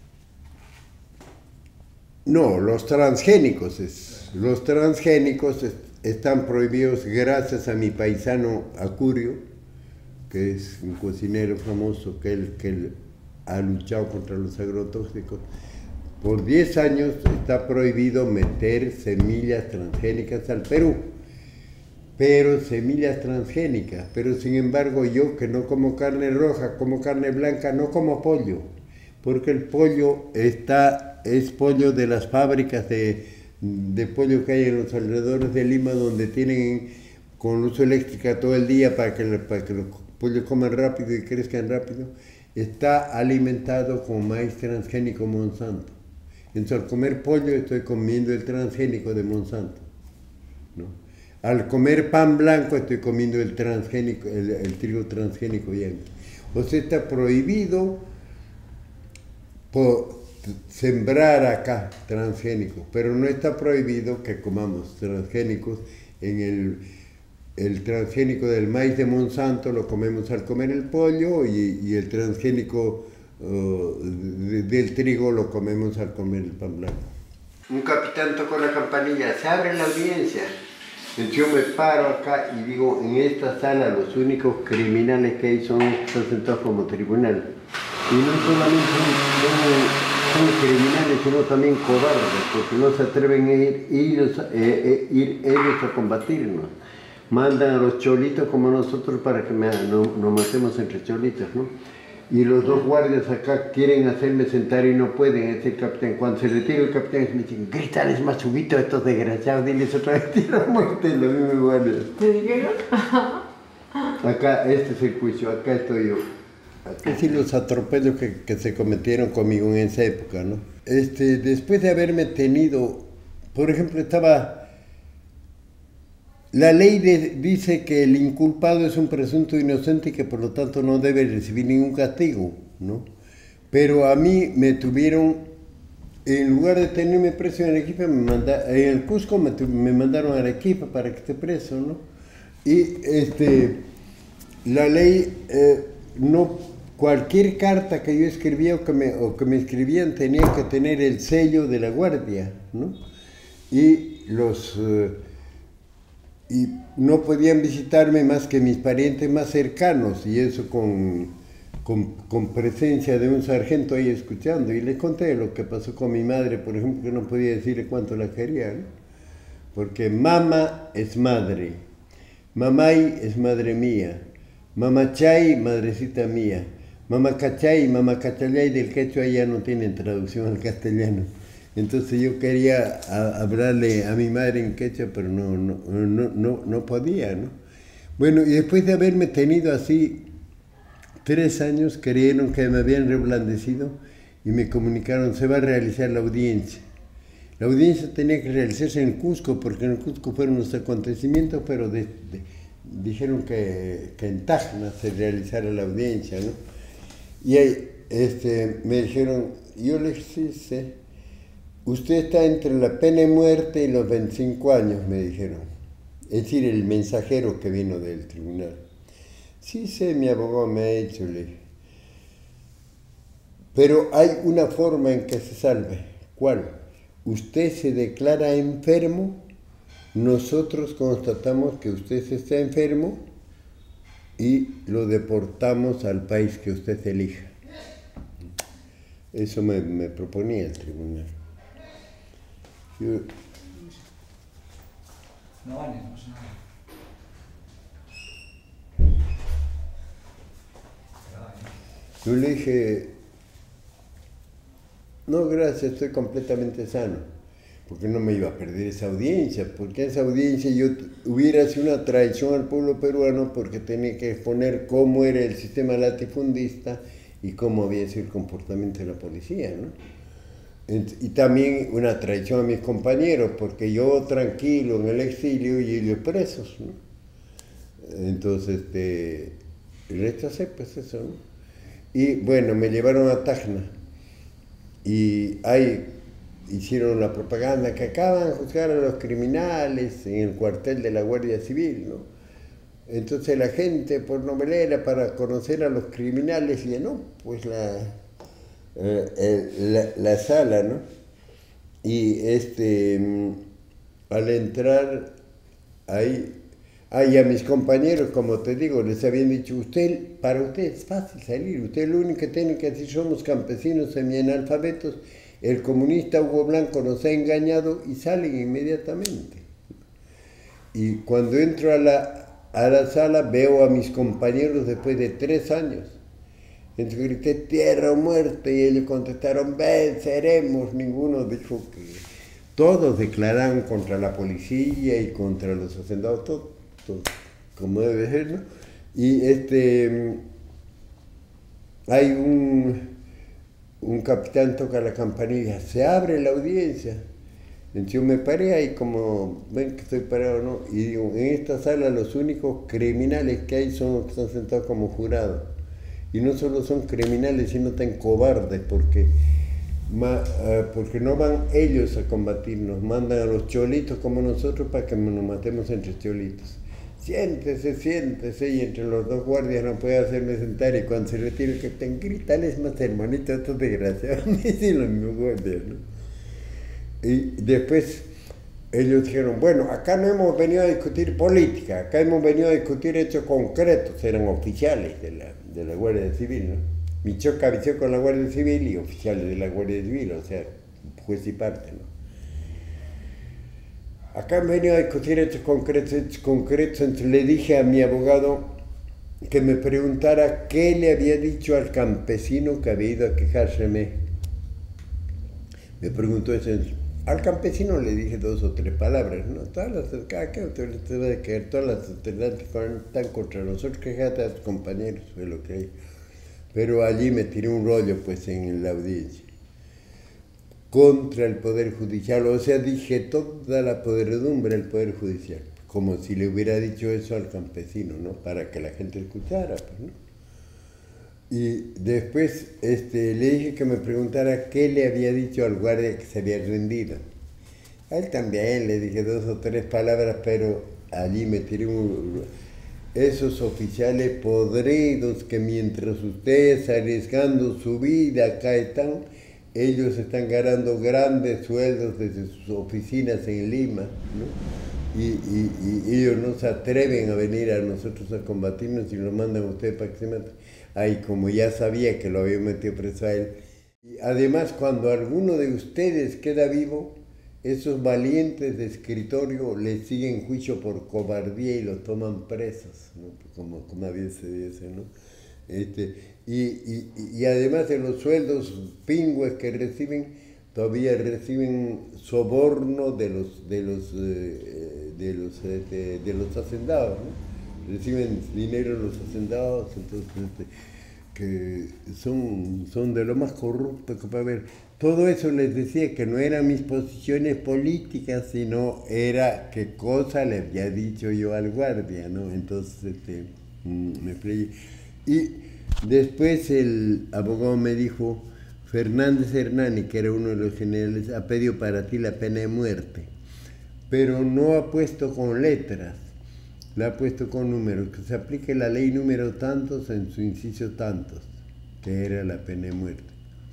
no, los transgénicos, es, los transgénicos es, están prohibidos gracias a mi paisano Acurio, que es un cocinero famoso, que él, que él ha luchado contra los agrotóxicos. Por diez años está prohibido meter semillas transgénicas al Perú, pero semillas transgénicas, pero sin embargo yo que no como carne roja, como carne blanca, no como pollo, porque el pollo está, es pollo de las fábricas de, de pollo que hay en los alrededores de Lima, donde tienen con luz eléctrica todo el día para que, para que los pollos coman rápido y crezcan rápido, está alimentado con maíz transgénico Monsanto. Entonces al comer pollo estoy comiendo el transgénico de Monsanto, ¿no? Al comer pan blanco estoy comiendo el transgénico, el, el trigo transgénico yanqui. O sea, está prohibido por sembrar acá transgénicos, pero no está prohibido que comamos transgénicos. En el, el transgénico del maíz de Monsanto lo comemos al comer el pollo, y, y el transgénico uh, de, del trigo lo comemos al comer el pan blanco. Un capitán tocó la campanilla, se abre la audiencia. Entonces yo me paro acá y digo, en esta sala los únicos criminales que hay son los que están sentados como tribunal. Y no solamente son criminales, sino también cobardes, porque no se atreven a ir ellos, eh, eh, ir ellos a combatirnos. Mandan a los cholitos como nosotros para que me, no, nos matemos entre cholitos, ¿no? Y los dos guardias acá quieren hacerme sentar y no pueden, es el capitán. Cuando se retira el capitán me dicen, grítales más subito a estos desgraciados, diles otra vez, tira muerte, los mismos guardias. ¿Te dijeron? Acá, este es el juicio, acá estoy yo. Acá sí los atropellos que, que se cometieron conmigo en esa época, ¿no? Este, después de haberme tenido, por ejemplo, estaba... La ley de, dice que el inculpado es un presunto inocente y que por lo tanto no debe recibir ningún castigo, ¿no? Pero a mí me tuvieron, en lugar de tenerme preso en Arequipa, me manda, en el Cusco me, me mandaron a Arequipa para que esté preso, ¿no? Y este, la ley, eh, no, cualquier carta que yo escribía o que, me, o que me escribían tenía que tener el sello de la guardia, ¿no? Y los... Eh, y no podían visitarme más que mis parientes más cercanos, y eso con, con, con presencia de un sargento ahí escuchando. Y les conté lo que pasó con mi madre, por ejemplo, que no podía decirle cuánto la quería, ¿no? Porque mamá es madre, mamay es madre mía, mamachay, madrecita mía, mamacachay, mamacachalay del quechua ya no tienen traducción al castellano. Entonces yo quería a, hablarle a mi madre en quechua, pero no, no, no, no, no podía, ¿no? Bueno, y después de haberme tenido así tres años, creyeron que me habían reblandecido y me comunicaron, se va a realizar la audiencia. La audiencia tenía que realizarse en Cusco, porque en el Cusco fueron los acontecimientos, pero de, de, dijeron que, que en Tacna se realizara la audiencia, ¿no? Y ahí, este, me dijeron, yo les dije, sí, sí. Usted está entre la pena de muerte y los veinticinco años, me dijeron. Es decir, el mensajero que vino del tribunal. Sí sé, mi abogado me ha dicho, le dije. Pero hay una forma en que se salve. ¿Cuál? Usted se declara enfermo, nosotros constatamos que usted está enfermo y lo deportamos al país que usted elija. Eso me, me proponía el tribunal. Yo, no vale, no pasa nada. yo le dije, no, gracias, estoy completamente sano, porque no me iba a perder esa audiencia, porque esa audiencia yo hubiera sido una traición al pueblo peruano, porque tenía que exponer cómo era el sistema latifundista y cómo había sido el comportamiento de la policía, ¿no? Y también una traición a mis compañeros, porque yo tranquilo en el exilio y ellos presos, ¿no? Entonces, este, rechacé pues eso, ¿no? Y bueno, me llevaron a Tacna y ahí hicieron la propaganda que acaban de juzgar a los criminales en el cuartel de la Guardia Civil, ¿no? Entonces la gente por novelera para conocer a los criminales llenó pues la... Eh, la, la sala, ¿no? Y este, al entrar ahí, ahí a mis compañeros, como te digo, les habían dicho, usted, para usted es fácil salir, usted lo único que tiene que decir, somos campesinos semianalfabetos, el comunista Hugo Blanco nos ha engañado y salen inmediatamente. Y cuando entro a la, a la sala veo a mis compañeros después de tres años. Entonces grité, tierra o muerte, y ellos contestaron, venceremos. Ninguno dijo que... Todos declararon contra la policía y contra los hacendados, todo, todo como debe ser, ¿no? Y este... Hay un... Un capitán toca la campanilla, se abre la audiencia. Entonces yo me paré ahí como, ven que estoy parado, ¿no? Y digo, en esta sala los únicos criminales que hay son los que están sentados como jurados. Y no solo son criminales, sino tan cobardes, porque, ma, uh, porque no van ellos a combatirnos, mandan a los cholitos como nosotros para que nos matemos entre cholitos. Siéntese, siéntese, y entre los dos guardias no puede hacerme sentar, y cuando se retira el capitán, grítales más hermanito, estos desgraciados, me dicen los mismos guardias, ¿no? Y después ellos dijeron, bueno, acá no hemos venido a discutir política, acá hemos venido a discutir hechos concretos, eran oficiales de la, de la Guardia Civil, ¿no? Michoca avisó con la Guardia Civil y oficiales de la Guardia Civil, o sea, juez y parte, ¿no? Acá me venido a discutir hechos concretos, hechos concretos, entonces le dije a mi abogado que me preguntara qué le había dicho al campesino que había ido a quejárseme. Me preguntó eso. Al campesino le dije dos o tres palabras, ¿no? Todas las, cada que te va a caer, todas las autoridades están contra nosotros, quejate a tus compañeros, fue lo que dije. Pero allí me tiré un rollo, pues, en la audiencia. Contra el Poder Judicial, o sea, dije toda la podredumbre del Poder Judicial, como si le hubiera dicho eso al campesino, ¿no? Para que la gente escuchara, pues, ¿no? Y después este, le dije que me preguntara qué le había dicho al guardia que se había rendido. A él también le dije dos o tres palabras, pero allí me tiré un... Esos oficiales podridos que mientras ustedes arriesgando su vida acá están, ellos están ganando grandes sueldos desde sus oficinas en Lima, ¿no? Y, y, y ellos no se atreven a venir a nosotros a combatirnos y nos mandan a ustedes para que se maten. Ay, como ya sabía que lo había metido preso a él. Y además, cuando alguno de ustedes queda vivo, esos valientes de escritorio les siguen juicio por cobardía y los toman presos, ¿no? Como, como bien se dice, ¿no? Este, y, y, y además de los sueldos pingües que reciben, todavía reciben soborno de los, de los, eh, de los, de, de los hacendados, ¿no? Reciben dinero los hacendados, entonces este, que son, son de lo más corrupto que puede haber. Todo eso les decía que no eran mis posiciones políticas, sino era qué cosa le había dicho yo al guardia, ¿no? Entonces este, me freí. Y después el abogado me dijo, Fernández Hernani, que era uno de los generales, ha pedido para ti la pena de muerte, pero no ha puesto con letras, la ha puesto con números, que se aplique la ley número tantos en su inciso tantos, que era la pena de muerte.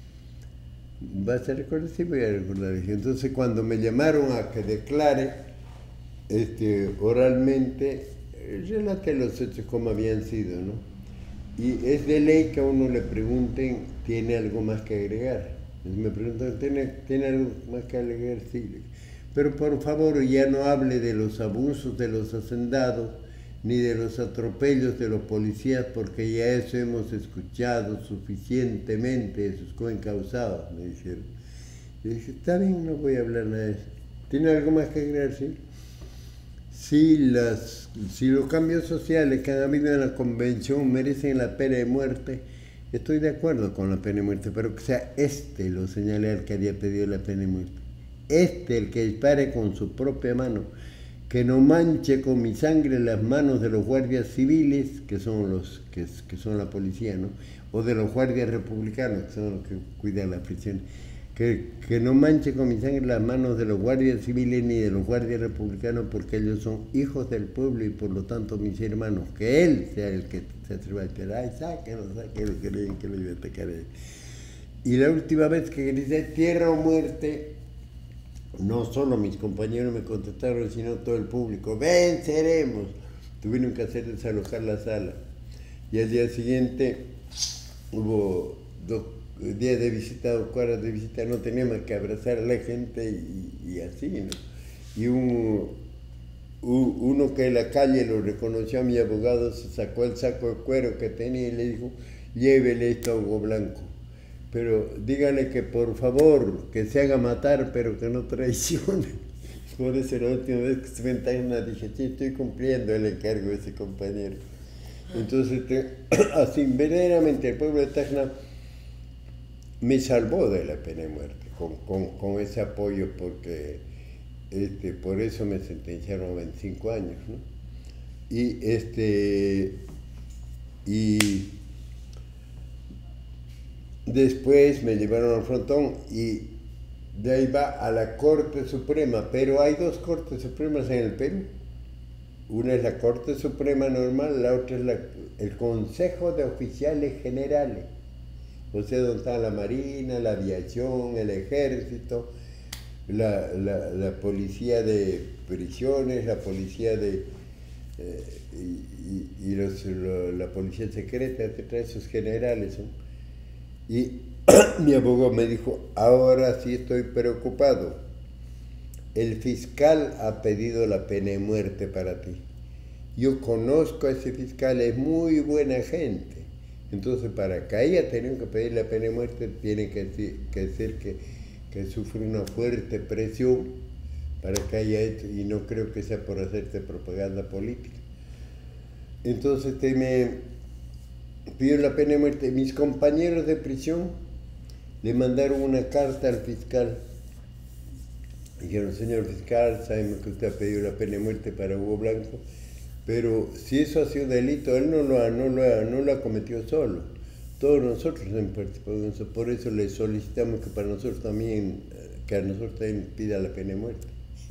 ¿Vas a recordar? Sí, voy a recordar. Entonces, cuando me llamaron a que declare este, oralmente, relaté los hechos como habían sido, ¿no? Y es de ley que a uno le pregunten, ¿tiene algo más que agregar? Me preguntan, ¿tiene, ¿tiene algo más que agregar? Sí. Pero por favor, ya no hable de los abusos de los hacendados, ni de los atropellos de los policías, porque ya eso hemos escuchado suficientemente de sus coencausados, me dijeron. Y dije, está bien, no voy a hablar nada de eso. ¿Tiene algo más que agregar? Sí. Si, las, si los cambios sociales que han habido en la convención merecen la pena de muerte, estoy de acuerdo con la pena de muerte, pero que sea este, lo señalé al que había pedido la pena de muerte, este el que dispare con su propia mano, que no manche con mi sangre las manos de los guardias civiles, que son, los, que, que son la policía, ¿no? O de los guardias republicanos, que son los que cuidan las prisiones. Que, que no manche con mi sangre las manos de los guardias civiles ni de los guardias republicanos, porque ellos son hijos del pueblo y por lo tanto mis hermanos, que él sea el que se atreva a decir, ay, sáquenlo, sáquenlo, creen que lo iba a atacar a él. Y la última vez que grité tierra o muerte, no solo mis compañeros me contestaron, sino todo el público, venceremos. Tuvieron que hacer desalojar la sala. Y al día siguiente hubo dos días de visita, dos cuadras de visita, no teníamos que abrazar a la gente y, y así, ¿no? Y un, un, uno que en la calle lo reconoció a mi abogado, se sacó el saco de cuero que tenía y le dijo, llévele esto a Hugo Blanco, pero dígale que por favor, que se haga matar, pero que no traicione. Por eso la última vez que se me una dije, sí, estoy cumpliendo el encargo de ese compañero. Entonces, así, verdaderamente, el pueblo de Tacna me salvó de la pena de muerte, con, con, con ese apoyo, porque este, por eso me sentenciaron a veinticinco años, ¿no? Y, este, y después me llevaron al frontón y de ahí va a la Corte Suprema, pero hay dos Cortes Supremas en el Perú. Una es la Corte Suprema normal, la otra es la, el Consejo de Oficiales Generales. O sea, donde está la Marina, la Aviación, el Ejército, la, la, la Policía de Prisiones, la Policía de... Eh, y, y, y los, lo, la Policía Secreta, etcétera, esos generales son. Y mi abogado me dijo, ahora sí estoy preocupado. El fiscal ha pedido la pena de muerte para ti. Yo conozco a ese fiscal, es muy buena gente. Entonces, para que haya tenido que pedir la pena de muerte, tiene que decir que, decir que, que sufre una fuerte presión para que haya hecho, y no creo que sea por hacerte propaganda política. Entonces, te me pidió la pena de muerte. Mis compañeros de prisión le mandaron una carta al fiscal. Dijeron, señor fiscal, sabemos que usted ha pedido la pena de muerte para Hugo Blanco, pero si eso ha sido delito, él no lo ha, no lo ha, no lo ha cometido solo. Todos nosotros hemos participado en eso, por eso le solicitamos que para nosotros también, que a nosotros también pida la pena de muerte.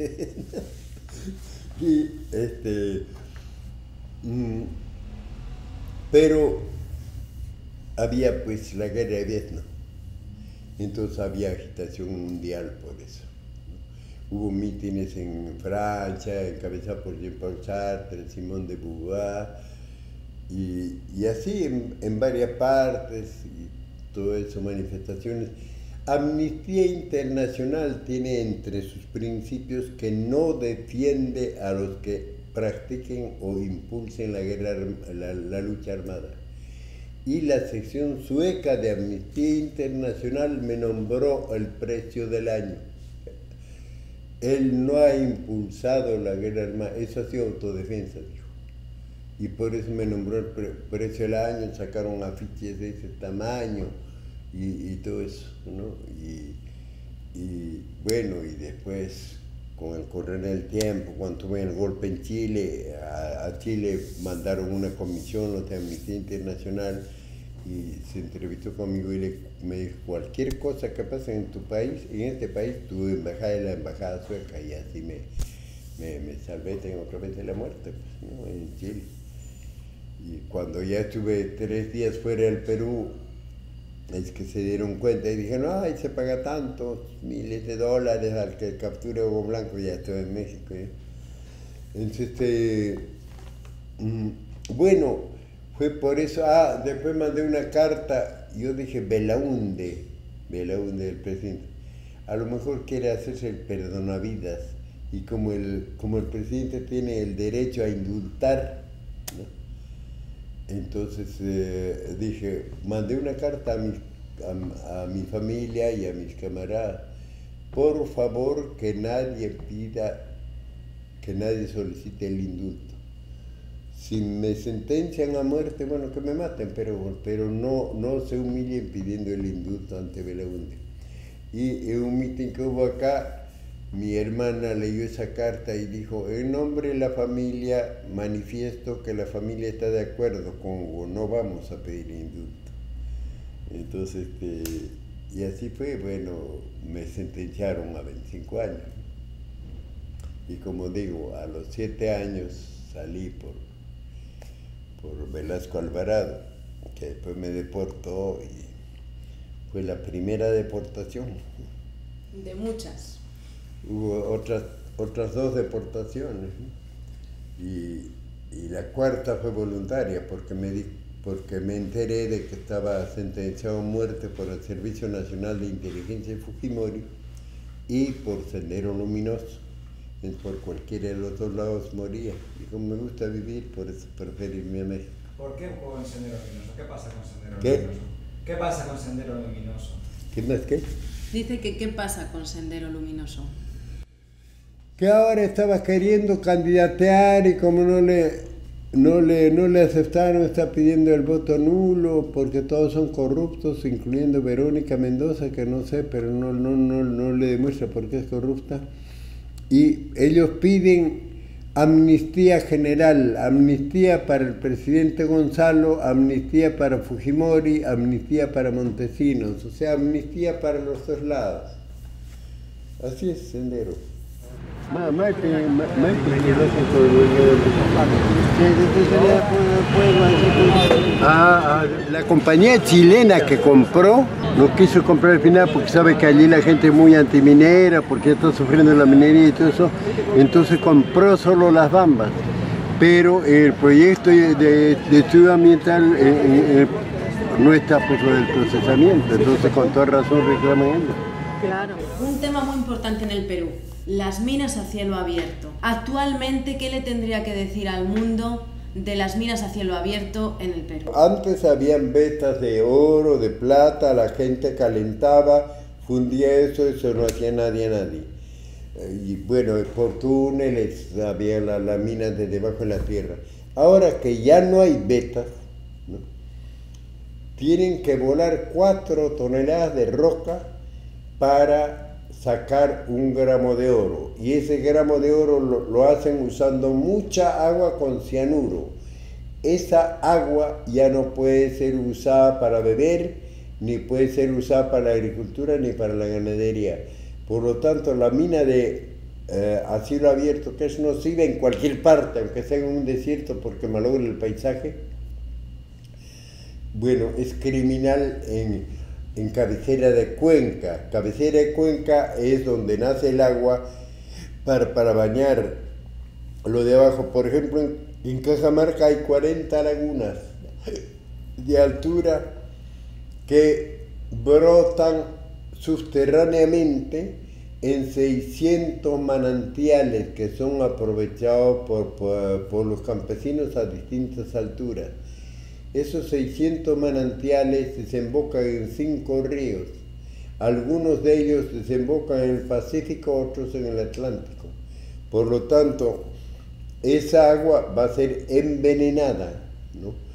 y este, mm, pero había pues la guerra de Vietnam, entonces había agitación mundial por eso. Hubo mítines en Francia, encabezados por Jean-Paul Sartre, Simone de Beauvoir, y, y así en, en varias partes, y todo eso, manifestaciones. Amnistía Internacional tiene entre sus principios que no defiende a los que practiquen o impulsen la, guerra, la, la lucha armada. Y la sección sueca de Amnistía Internacional me nombró el precio del año. Él no ha impulsado la guerra armada, eso ha sido autodefensa, dijo. Y por eso me nombró el pre precio del año, sacaron afiches de ese tamaño y, y todo eso, ¿no? Y, y bueno, y después, con el correr del tiempo, cuando tuve el golpe en Chile, a, a Chile mandaron una comisión, los de Amnistía Internacional, y se entrevistó conmigo y le, me dijo, cualquier cosa que pase en tu país, en este país, tu embajada es la embajada sueca, y así me, me, me salvé, tengo otra vez de la muerte, pues, ¿no? En Chile. Y cuando ya estuve tres días fuera del Perú, es que se dieron cuenta y dijeron, ay, se paga tantos miles de dólares al que capture a Hugo Blanco, ya estuve en México. ¿eh? Entonces, este, mm, bueno, fue por eso, ah, después mandé una carta, yo dije, Belaúnde, Belaúnde el presidente, a lo mejor quiere hacerse el perdonavidas, y como el, como el presidente tiene el derecho a indultar, ¿no? Entonces eh, dije, mandé una carta a mi, a, a mi familia y a mis camaradas, por favor que nadie pida, que nadie solicite el indulto. Si me sentencian a muerte, bueno, que me maten, pero, pero no, no se humillen pidiendo el indulto ante Belaúnde. Y en un mitin que hubo acá, mi hermana leyó esa carta y dijo, en nombre de la familia manifiesto que la familia está de acuerdo con Hugo, no vamos a pedir indulto. Entonces, este, y así fue, bueno, me sentenciaron a veinticinco años. Y como digo, a los siete años salí por... por Velasco Alvarado, que después me deportó y fue la primera deportación. De muchas. Hubo otras, otras dos deportaciones, ¿no? y, y la cuarta fue voluntaria porque me, di, porque me enteré de que estaba sentenciado a muerte por el Servicio Nacional de Inteligencia de Fujimori y por Sendero Luminoso. Por cualquiera de los dos lados moría. Y como me gusta vivir, por eso prefiero irme a México. ¿Por qué con Sendero Luminoso? ¿Qué pasa con Sendero ¿Qué? Luminoso? ¿Qué pasa con Sendero Luminoso? ¿Qué más qué? Dice que ¿qué pasa con Sendero Luminoso? Que ahora estaba queriendo candidatear y como no le, no le, no le aceptaron, está pidiendo el voto nulo porque todos son corruptos, incluyendo Verónica Mendoza, que no sé, pero no, no, no, no le demuestra por qué es corrupta. Y ellos piden amnistía general, amnistía para el presidente Gonzalo, amnistía para Fujimori, amnistía para Montesinos, o sea, amnistía para los dos lados. Así es, Sendero. Más peligroso que el dueño del Ah, la compañía chilena que compró no quiso comprar al final porque sabe que allí la gente es muy antiminera, porque ya está sufriendo la minería y todo eso, entonces compró solo las bambas. Pero el proyecto de, de estudio ambiental, eh, eh, no está pues lo del procesamiento, entonces con toda razón reclaman ellos. Claro. Un tema muy importante en el Perú, las minas a cielo abierto. Actualmente, ¿qué le tendría que decir al mundo de las minas a cielo abierto en el Perú? Antes habían vetas de oro, de plata, la gente calentaba, fundía eso, eso no hacía nadie a nadie. Y bueno, por túneles había las la minas de debajo de la tierra. Ahora que ya no hay vetas, ¿no?, tienen que volar cuatro toneladas de roca para sacar un gramo de oro. Y ese gramo de oro lo, lo hacen usando mucha agua con cianuro. Esa agua ya no puede ser usada para beber, ni puede ser usada para la agricultura, ni para la ganadería. Por lo tanto, la mina de eh, a cielo abierto, que es nociva en cualquier parte, aunque sea en un desierto porque malogra el paisaje, bueno, es criminal en, en cabecera de cuenca. Cabecera de cuenca es donde nace el agua para, para bañar lo de abajo. Por ejemplo, en, en Cajamarca hay cuarenta lagunas de altura que brotan subterráneamente en seiscientos manantiales que son aprovechados por, por, por los campesinos a distintas alturas. Esos seiscientos manantiales desembocan en cinco ríos. Algunos de ellos desembocan en el Pacífico, otros en el Atlántico. Por lo tanto, esa agua va a ser envenenada, ¿no?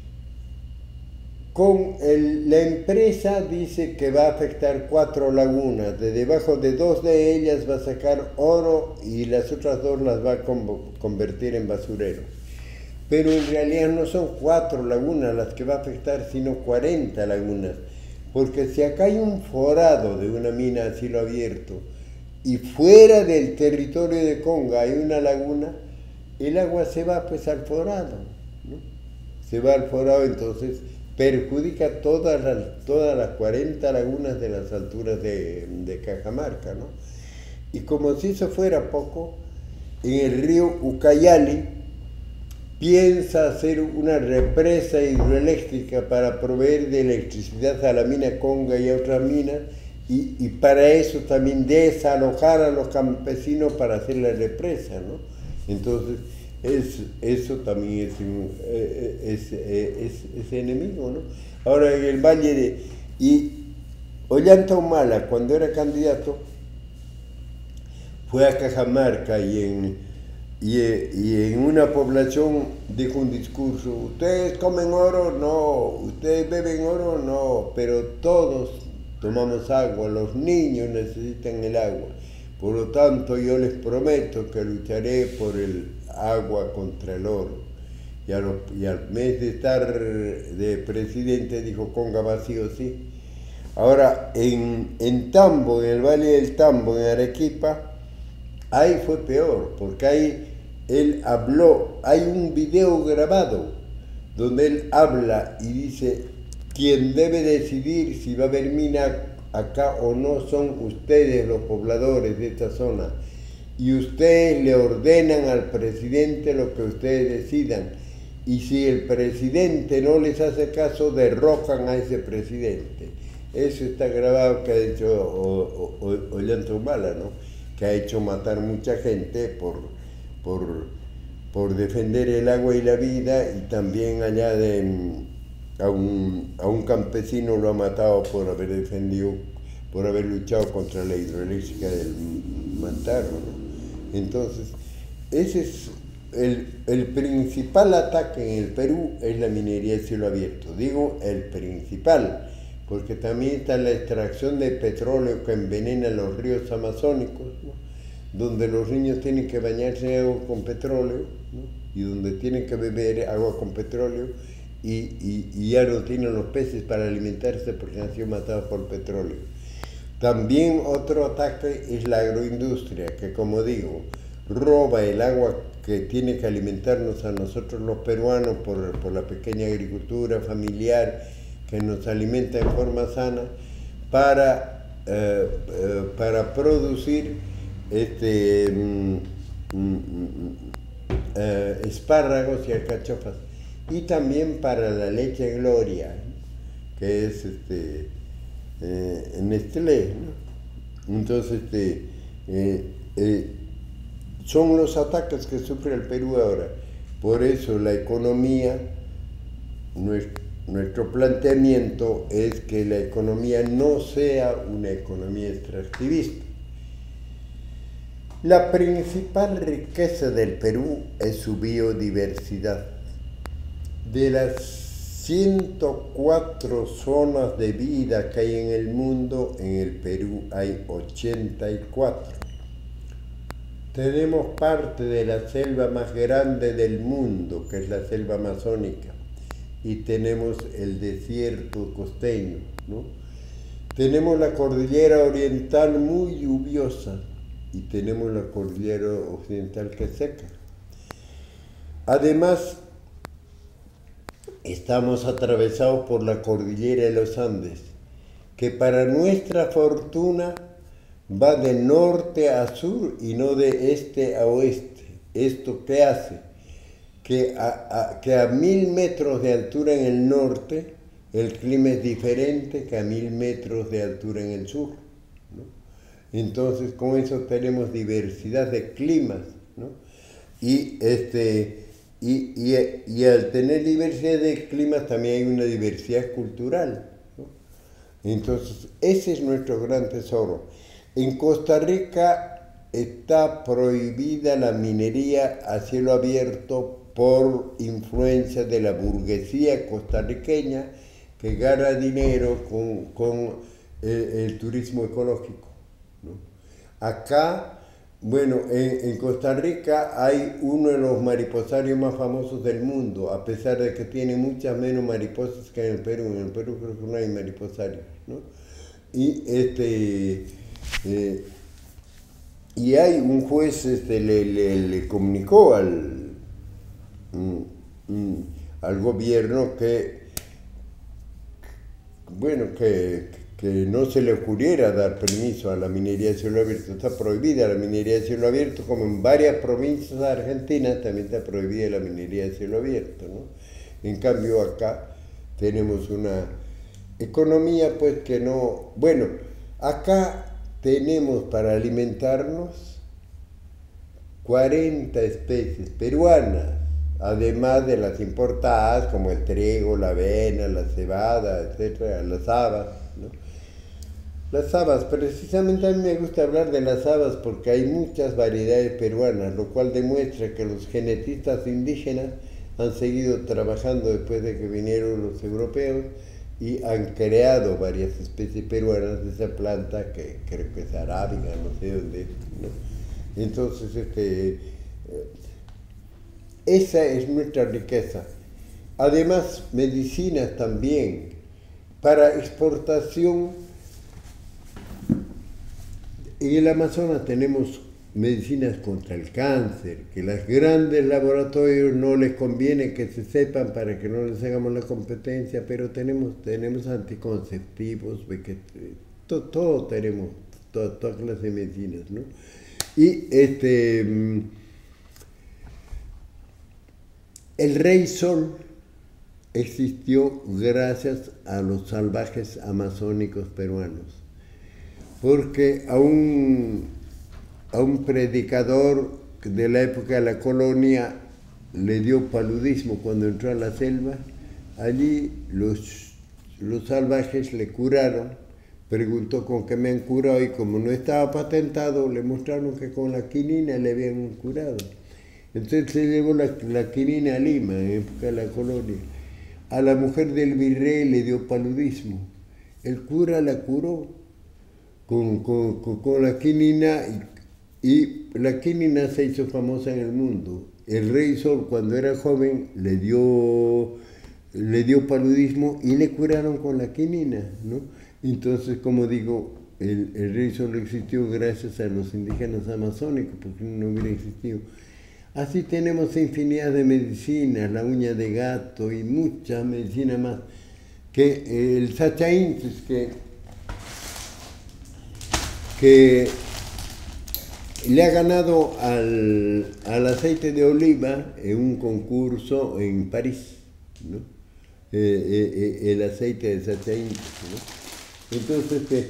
Con el, la empresa dice que va a afectar cuatro lagunas, de debajo de dos de ellas va a sacar oro y las otras dos las va a convertir en basurero. Pero en realidad no son cuatro lagunas las que va a afectar, sino cuarenta lagunas. Porque si acá hay un forado de una mina a cielo abierto y fuera del territorio de Conga hay una laguna, el agua se va pues al forado, ¿no? Se va al forado, entonces perjudica todas las, todas las cuarenta lagunas de las alturas de, de Cajamarca, ¿no? Y como si eso fuera poco, en el río Ucayali piensa hacer una represa hidroeléctrica para proveer de electricidad a la mina Conga y a otras minas, y, y para eso también desalojar a los campesinos para hacer la represa, ¿no? Entonces, es, eso también es, un, es, es, es enemigo, ¿no? Ahora, en el Valle de... Y Ollanta Humala, cuando era candidato, fue a Cajamarca y en... Y, y en una población dijo un discurso: ustedes comen oro, no, ustedes beben oro, no, pero todos tomamos agua, los niños necesitan el agua. Por lo tanto, yo les prometo que lucharé por el agua contra el oro. Y, a lo, y al mes de estar de presidente dijo: Conga va sí o sí. Ahora, en, en Tambo, en el Valle del Tambo, en Arequipa, ahí fue peor, porque ahí él habló, hay un video grabado donde él habla y dice: quien debe decidir si va a haber mina acá o no son ustedes, los pobladores de esta zona, y ustedes le ordenan al presidente lo que ustedes decidan, y si el presidente no les hace caso, derrocan a ese presidente. Eso está grabado, que ha hecho Ollanta Humala, ¿no? Que ha hecho matar mucha gente por, por, por defender el agua y la vida, y también allá de, a, un, a un campesino lo ha matado por haber defendido, por haber luchado contra la hidroeléctrica del Mantaro, ¿no? Entonces, ese es el, el principal ataque en el Perú, es la minería de cielo abierto. Digo el principal, porque también está la extracción de petróleo que envenena los ríos amazónicos, ¿no? Donde los niños tienen que bañarse en agua con petróleo, ¿no? Y donde tienen que beber agua con petróleo, y, y, y ya no tienen los peces para alimentarse porque han sido matados por petróleo. También otro ataque es la agroindustria, que, como digo, roba el agua que tiene que alimentarnos a nosotros los peruanos por, por la pequeña agricultura familiar que nos alimenta en forma sana, para, eh, eh, para producir este, mm, mm, eh, espárragos y alcachofas, y también para la leche Gloria. que es este, eh, Nestlé, ¿no? Entonces, este, eh, eh, son los ataques que sufre el Perú ahora. Por eso la economía, nuestro, nuestro planteamiento es que la economía no sea una economía extractivista. La principal riqueza del Perú es su biodiversidad. De las ciento cuatro zonas de vida que hay en el mundo, en el Perú hay ochenta y cuatro. Tenemos parte de la selva más grande del mundo, que es la selva amazónica, y tenemos el desierto costeño, ¿no? Tenemos la cordillera oriental muy lluviosa, y tenemos la cordillera occidental que es seca. Además, estamos atravesados por la cordillera de los Andes, que para nuestra fortuna va de norte a sur y no de este a oeste. ¿Esto qué hace? Que a, a, que a mil metros de altura en el norte el clima es diferente que a mil metros de altura en el sur, ¿no? Entonces, con eso tenemos diversidad de climas, ¿no? Y, este, y, y, y al tener diversidad de climas también hay una diversidad cultural, ¿no? Entonces, ese es nuestro gran tesoro. En Costa Rica está prohibida la minería a cielo abierto por influencia de la burguesía costarriqueña que gana dinero con, con el, el turismo ecológico, ¿no? Acá, bueno, en, en Costa Rica hay uno de los mariposarios más famosos del mundo, a pesar de que tiene muchas menos mariposas que en el Perú. En el Perú creo que no hay mariposarios, ¿no? Y, este, eh, y hay un juez, este, le, le, le comunicó al, mm, mm, al gobierno que, bueno, que... que no se le ocurriera dar permiso a la minería de cielo abierto. Está prohibida la minería de cielo abierto, como en varias provincias de Argentina también está prohibida la minería de cielo abierto, ¿no? En cambio acá tenemos una economía pues que no... Bueno, acá tenemos para alimentarnos cuarenta especies peruanas, además de las importadas como el trigo, la avena, la cebada, etcétera, las habas, ¿no? Las habas, precisamente a mí me gusta hablar de las habas porque hay muchas variedades peruanas, lo cual demuestra que los genetistas indígenas han seguido trabajando después de que vinieron los europeos y han creado varias especies peruanas de esa planta que creo que es arábiga, no sé dónde es, ¿no? Entonces, este, esa es nuestra riqueza. Además, medicinas también. Para exportación, en el Amazonas tenemos medicinas contra el cáncer, que los grandes laboratorios no les conviene que se sepan para que no les hagamos la competencia, pero tenemos, tenemos anticonceptivos, que, todo, todo tenemos, toda, toda clase de medicinas, ¿no? Y este, el Rey Sol existió gracias a los salvajes amazónicos peruanos, porque a un, a un predicador de la época de la colonia le dio paludismo cuando entró a la selva. Allí los, los salvajes le curaron, preguntó con qué me han curado y como no estaba patentado le mostraron que con la quinina le habían curado. Entonces se llevó la, la quinina a Lima en época de la colonia. A la mujer del virrey le dio paludismo. El cura la curó con, con, con, con la quinina y, y la quinina se hizo famosa en el mundo. El Rey Sol cuando era joven le dio, le dio paludismo y le curaron con la quinina, ¿no? Entonces, como digo, el, el Rey Sol existió gracias a los indígenas amazónicos, porque no hubiera existido. Así tenemos infinidad de medicinas, la uña de gato y mucha medicina más. Que el sachaintes, que, que le ha ganado al, al aceite de oliva en un concurso en París, ¿no? eh, eh, el aceite de sachaín, ¿no? Entonces, este,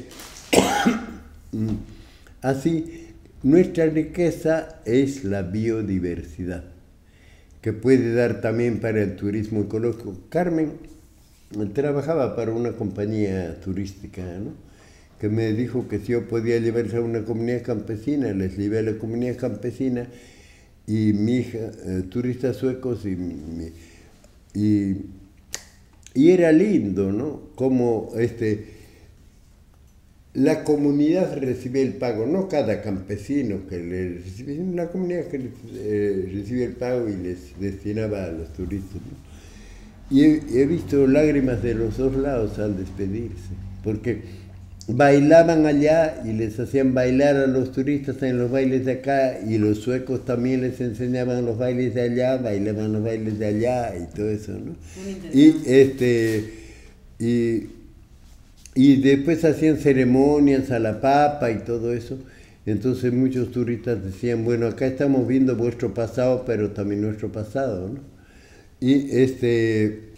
así, nuestra riqueza es la biodiversidad, que puede dar también para el turismo ecológico. Carmen trabajaba para una compañía turística, ¿no? Que me dijo que si yo podía llevarse a una comunidad campesina, les llevé a la comunidad campesina y mi hija, eh, turistas suecos, y, mi, y, y era lindo, ¿no? Como este... la comunidad recibía el pago, no cada campesino que le recibía, sino la comunidad que eh, recibía el pago y les destinaba a los turistas, ¿no? Y he, he visto lágrimas de los dos lados al despedirse, porque bailaban allá y les hacían bailar a los turistas en los bailes de acá, y los suecos también les enseñaban los bailes de allá, bailaban los bailes de allá y todo eso, ¿no? Y este... y Y después hacían ceremonias a la papa y todo eso. Entonces muchos turistas decían, bueno, acá estamos viendo vuestro pasado, pero también nuestro pasado, ¿no? Y este,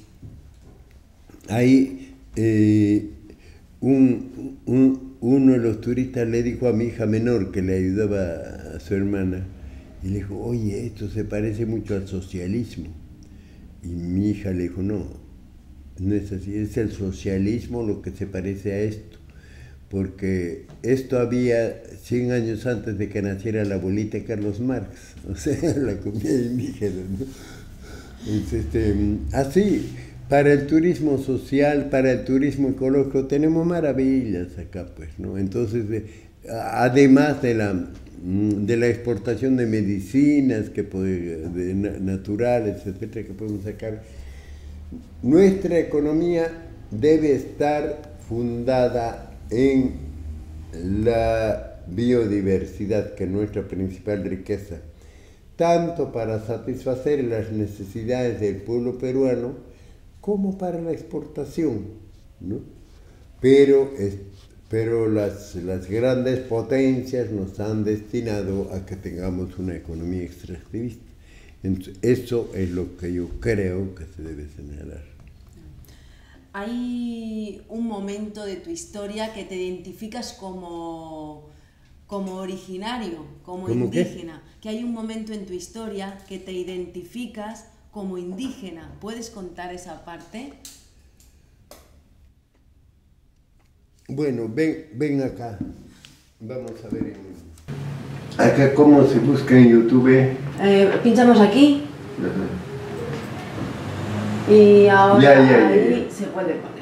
ahí eh, un, un, uno de los turistas le dijo a mi hija menor, que le ayudaba a su hermana, y le dijo, oye, esto se parece mucho al socialismo. Y mi hija le dijo, no, no es así, es el socialismo lo que se parece a esto, porque esto había cien años antes de que naciera la abuelita de Carlos Marx, o sea, la comunidad indígena, ¿no? Es este, así, para el turismo social, para el turismo ecológico, tenemos maravillas acá, pues, ¿no? Entonces, de, además de la, de la exportación de medicinas que puede, de naturales, etcétera, que podemos sacar, nuestra economía debe estar fundada en la biodiversidad, que es nuestra principal riqueza, tanto para satisfacer las necesidades del pueblo peruano como para la exportación, ¿no? Pero, es, pero las, las grandes potencias nos han destinado a que tengamos una economía extractivista. Entonces, eso es lo que yo creo que se debe señalar. ¿Hay un momento de tu historia que te identificas como, como originario, como indígena? ¿Qué? Que hay un momento en tu historia que te identificas como indígena. ¿Puedes contar esa parte? Bueno, ven, ven acá. Vamos a ver. Acá, ¿cómo se busca en YouTube? Eh, pinchamos aquí. Uh-huh. Y ahora ya, ya, ahí ya. Se puede poner.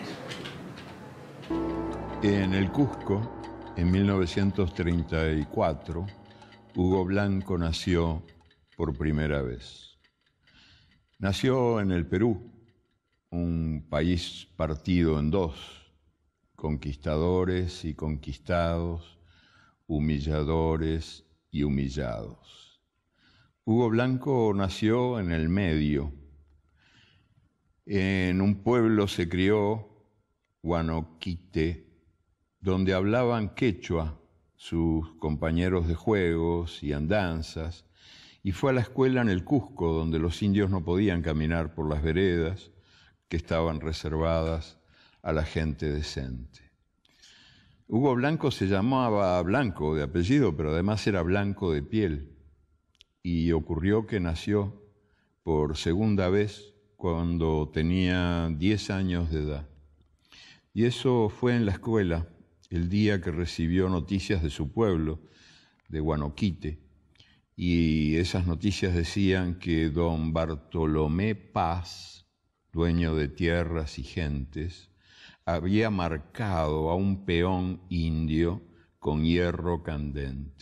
En el Cusco, en mil novecientos treinta y cuatro, Hugo Blanco nació por primera vez. Nació en el Perú, un país partido en dos, conquistadores y conquistados, humilladores y humillados. Hugo Blanco nació en el medio. En un pueblo se crió, Guanoquite, donde hablaban quechua sus compañeros de juegos y andanzas, y fue a la escuela en el Cusco, donde los indios no podían caminar por las veredas que estaban reservadas a la gente decente. Hugo Blanco se llamaba Blanco de apellido, pero además era blanco de piel, y ocurrió que nació por segunda vez cuando tenía diez años de edad. Y eso fue en la escuela, el día que recibió noticias de su pueblo, de Guanoquite, y esas noticias decían que don Bartolomé Paz, dueño de tierras y gentes, había marcado a un peón indio con hierro candente.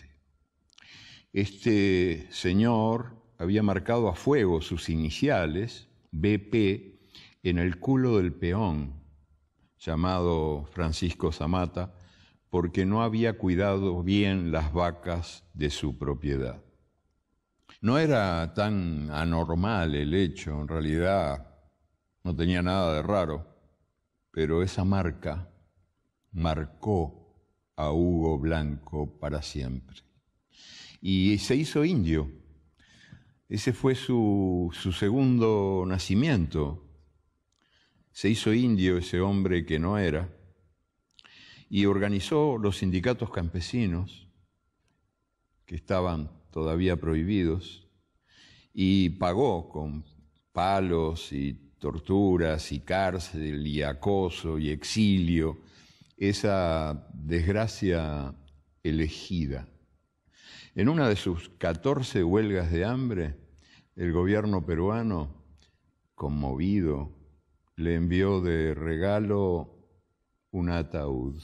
Este señor había marcado a fuego sus iniciales, B P, en el culo del peón, llamado Francisco Zamata, porque no había cuidado bien las vacas de su propiedad. No era tan anormal el hecho, en realidad no tenía nada de raro, pero esa marca marcó a Hugo Blanco para siempre. Y se hizo indio. Ese fue su, su segundo nacimiento. se hizo indio ese hombre que no era y organizó los sindicatos campesinos que estaban todavía prohibidos y pagó con palos y torturas y cárcel y acoso y exilio esa desgracia elegida. En una de sus catorce huelgas de hambre, el gobierno peruano, conmovido, le envió de regalo un ataúd.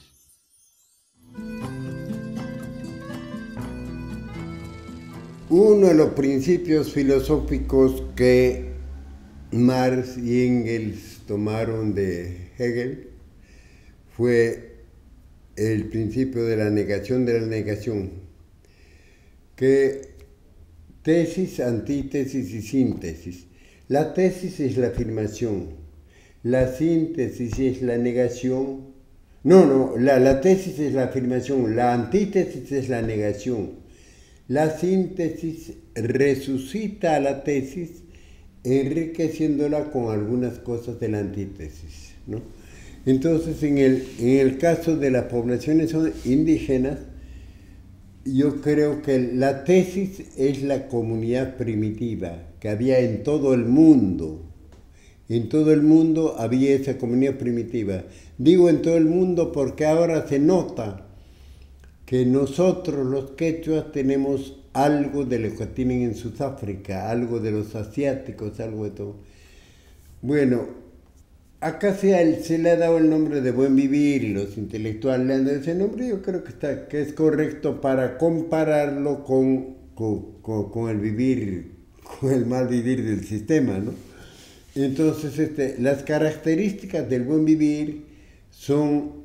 Uno de los principios filosóficos que Marx y Engels tomaron de Hegel fue el principio de la negación de la negación, que tesis, antítesis y síntesis. La tesis es la afirmación, la síntesis es la negación. No, no, la, la tesis es la afirmación, la antítesis es la negación. La síntesis resucita a la tesis enriqueciéndola con algunas cosas de la antítesis, ¿no? Entonces, en el, en el caso de las poblaciones indígenas, yo creo que la tesis es la comunidad primitiva que había en todo el mundo. En todo el mundo había esa comunidad primitiva. Digo en todo el mundo porque ahora se nota que nosotros los quechuas tenemos algo de lo que tienen en Sudáfrica, algo de los asiáticos, algo de todo. Bueno, acá se, se le ha dado el nombre de buen vivir y los intelectuales le han dado ese nombre. Yo creo que, está, que es correcto para compararlo con, con, con, con el vivir, con el mal vivir del sistema, ¿no? Entonces, este, las características del buen vivir son...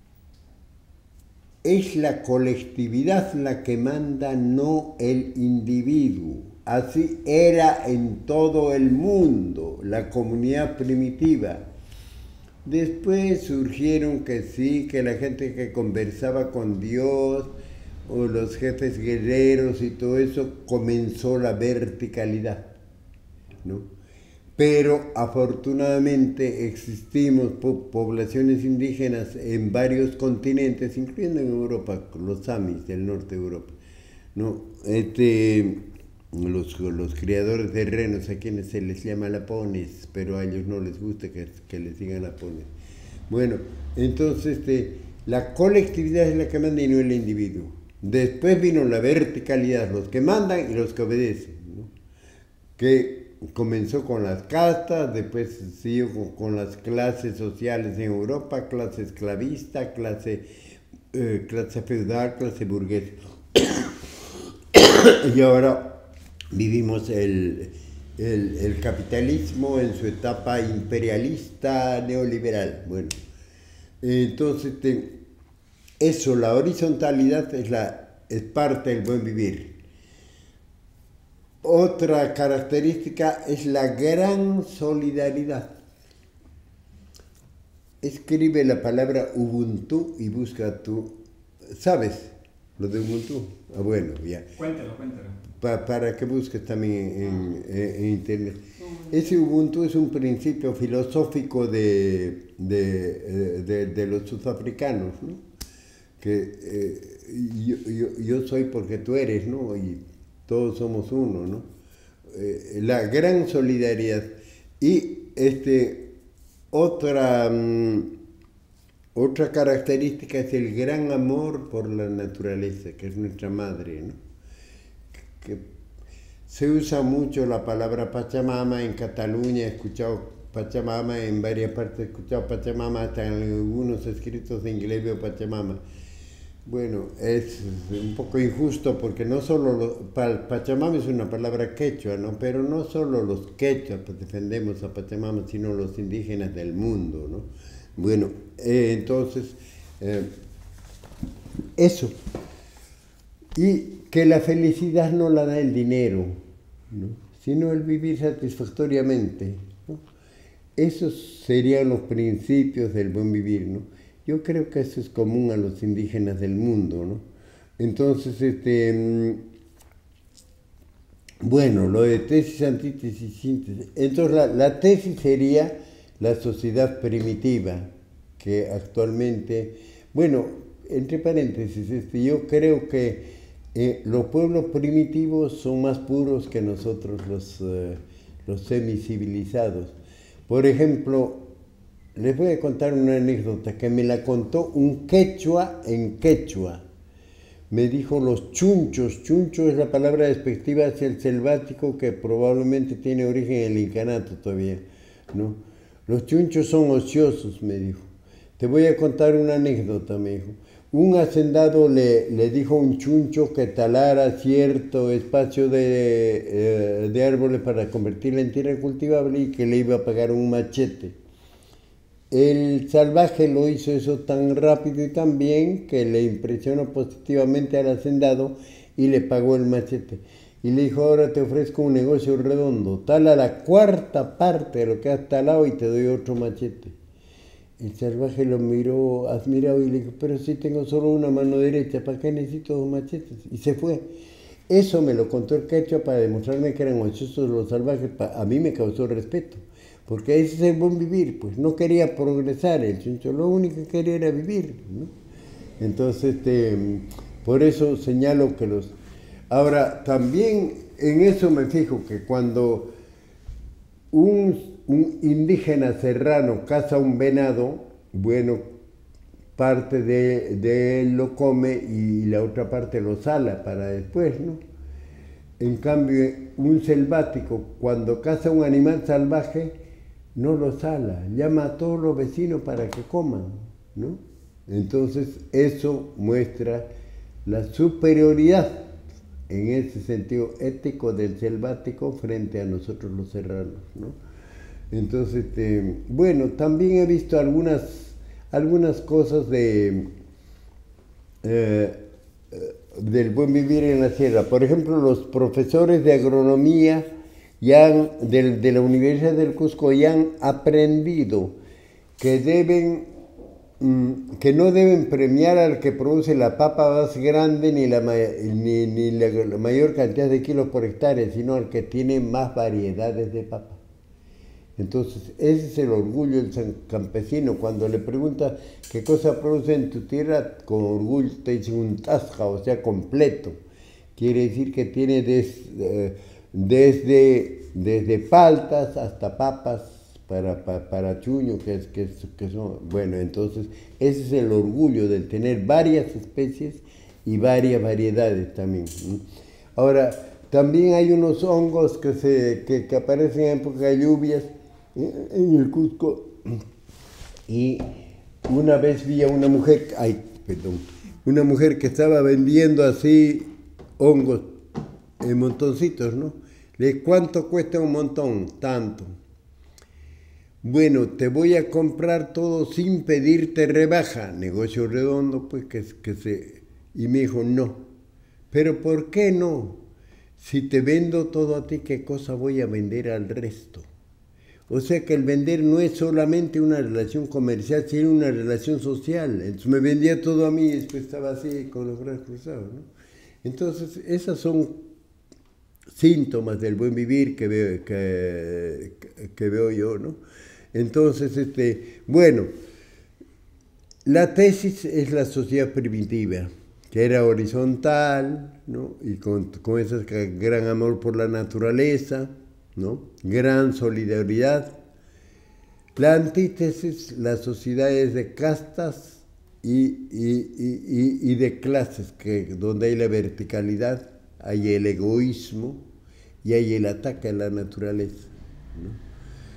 Es la colectividad la que manda, no el individuo. Así era en todo el mundo, la comunidad primitiva. Después surgieron que sí, que la gente que conversaba con Dios, o los jefes guerreros y todo eso, comenzó la verticalidad, ¿no? Pero afortunadamente existimos po poblaciones indígenas en varios continentes, incluyendo en Europa, los samis del norte de Europa, ¿no? Este, los, los criadores de renos, a quienes se les llama lapones, pero a ellos no les gusta que, que les digan lapones. Bueno, entonces este, la colectividad es la que manda y no el individuo. Después vino la verticalidad, los que mandan y los que obedecen, ¿no? Que comenzó con las castas, después siguió con, con las clases sociales en Europa, clase esclavista, clase, eh, clase feudal, clase burguesa. Y ahora vivimos el, el, el capitalismo en su etapa imperialista neoliberal. Bueno, entonces te, eso, la horizontalidad es, la, es parte del buen vivir. Otra característica es la gran solidaridad. Escribe la palabra Ubuntu y busca tú. ¿Sabes lo de Ubuntu? Ah, bueno, ya. Cuéntalo, cuéntalo. Pa, para que busques también en, en, en internet. Ese Ubuntu es un principio filosófico de, de, de, de los sudafricanos, ¿no? Que eh, yo, yo, yo soy porque tú eres, ¿no? Y todos somos uno, ¿no? Eh, la gran solidaridad. Y este, otra, um, otra característica es el gran amor por la naturaleza, que es nuestra madre, ¿no? Que, que se usa mucho la palabra Pachamama en Cataluña, he escuchado Pachamama en varias partes, he escuchado Pachamama, hasta en algunos escritos de inglés veo Pachamama. Bueno, es un poco injusto porque no solo, los, Pachamama es una palabra quechua, ¿no? Pero no solo los quechuas pues, defendemos a Pachamama, sino los indígenas del mundo, ¿no? Bueno, eh, entonces, eh, eso. Y que la felicidad no la da el dinero, ¿no? Sino el vivir satisfactoriamente, ¿no? Esos serían los principios del buen vivir, ¿no? Yo creo que eso es común a los indígenas del mundo, ¿no? Entonces, este, bueno, lo de tesis, antítesis, síntesis. Entonces, la, la tesis sería la sociedad primitiva que actualmente, bueno, entre paréntesis, este, yo creo que eh, los pueblos primitivos son más puros que nosotros los, eh, los semicivilizados. Por ejemplo, les voy a contar una anécdota que me la contó un quechua en quechua. Me dijo los chunchos. Chuncho es la palabra despectiva hacia el selvático que probablemente tiene origen en el incanato todavía, ¿no? Los chunchos son ociosos, me dijo. Te voy a contar una anécdota, me dijo. Un hacendado le, le dijo a un chuncho que talara cierto espacio de, eh, de árboles para convertirla en tierra cultivable y que le iba a pagar un machete. El salvaje lo hizo eso tan rápido y tan bien que le impresionó positivamente al hacendado y le pagó el machete. Y le dijo, ahora te ofrezco un negocio redondo, tala la cuarta parte de lo que has talado y te doy otro machete. El salvaje lo miró admirado y le dijo, pero si tengo solo una mano derecha, ¿para qué necesito dos machetes? Y se fue. Eso me lo contó el quechua para demostrarme que eran ociosos los salvajes. A mí me causó respeto. Porque ese es el buen vivir, pues no quería progresar el chuncho, lo único que quería era vivir, ¿no? Entonces, este, por eso señalo que los... Ahora, también en eso me fijo que cuando un, un indígena serrano caza un venado, bueno, parte de, de él lo come y la otra parte lo sala para después, ¿no? En cambio, un selvático, cuando caza un animal salvaje, no lo sala, llama a todos los vecinos para que coman, ¿no? Entonces eso muestra la superioridad en ese sentido ético del selvático frente a nosotros los serranos, ¿no? Entonces, este, bueno, también he visto algunas, algunas cosas de, eh, del buen vivir en la sierra. Por ejemplo, los profesores de agronomía ya han, de, de la Universidad del Cusco ya han aprendido que, deben, mmm, que no deben premiar al que produce la papa más grande ni la, ni, ni la, la mayor cantidad de kilos por hectárea, sino al que tiene más variedades de papa. Entonces, ese es el orgullo del campesino. Cuando le preguntas qué cosa produce en tu tierra, con orgullo te dice un tasja, o sea, completo. Quiere decir que tiene des, eh, desde, desde paltas hasta papas para, para, para chuño, que, es, que, es, que son... Bueno, entonces, ese es el orgullo de tener varias especies y varias variedades también. Ahora, también hay unos hongos que, se, que, que aparecen en época de lluvias en el Cusco, y una vez vi a una mujer, ay, perdón, una mujer que estaba vendiendo así hongos en montoncitos, ¿no? Le dije, ¿cuánto cuesta un montón? Tanto. Bueno, te voy a comprar todo sin pedirte rebaja, negocio redondo, pues que, que se... Y me dijo, no. ¿Pero por qué no? Si te vendo todo a ti, ¿qué cosa voy a vender al resto? O sea que el vender no es solamente una relación comercial, sino una relación social. Entonces me vendía todo a mí y después estaba así con los brazos cruzados, ¿no? Entonces, esos son síntomas del buen vivir que veo, que, que veo yo, ¿no? Entonces, este, bueno, la tesis es la sociedad primitiva, que era horizontal, ¿no? Y con, con ese gran amor por la naturaleza, ¿no? Gran solidaridad. La antítesis, las sociedades de castas y, y, y, y de clases, que, donde hay la verticalidad, hay el egoísmo y hay el ataque a la naturaleza, ¿no?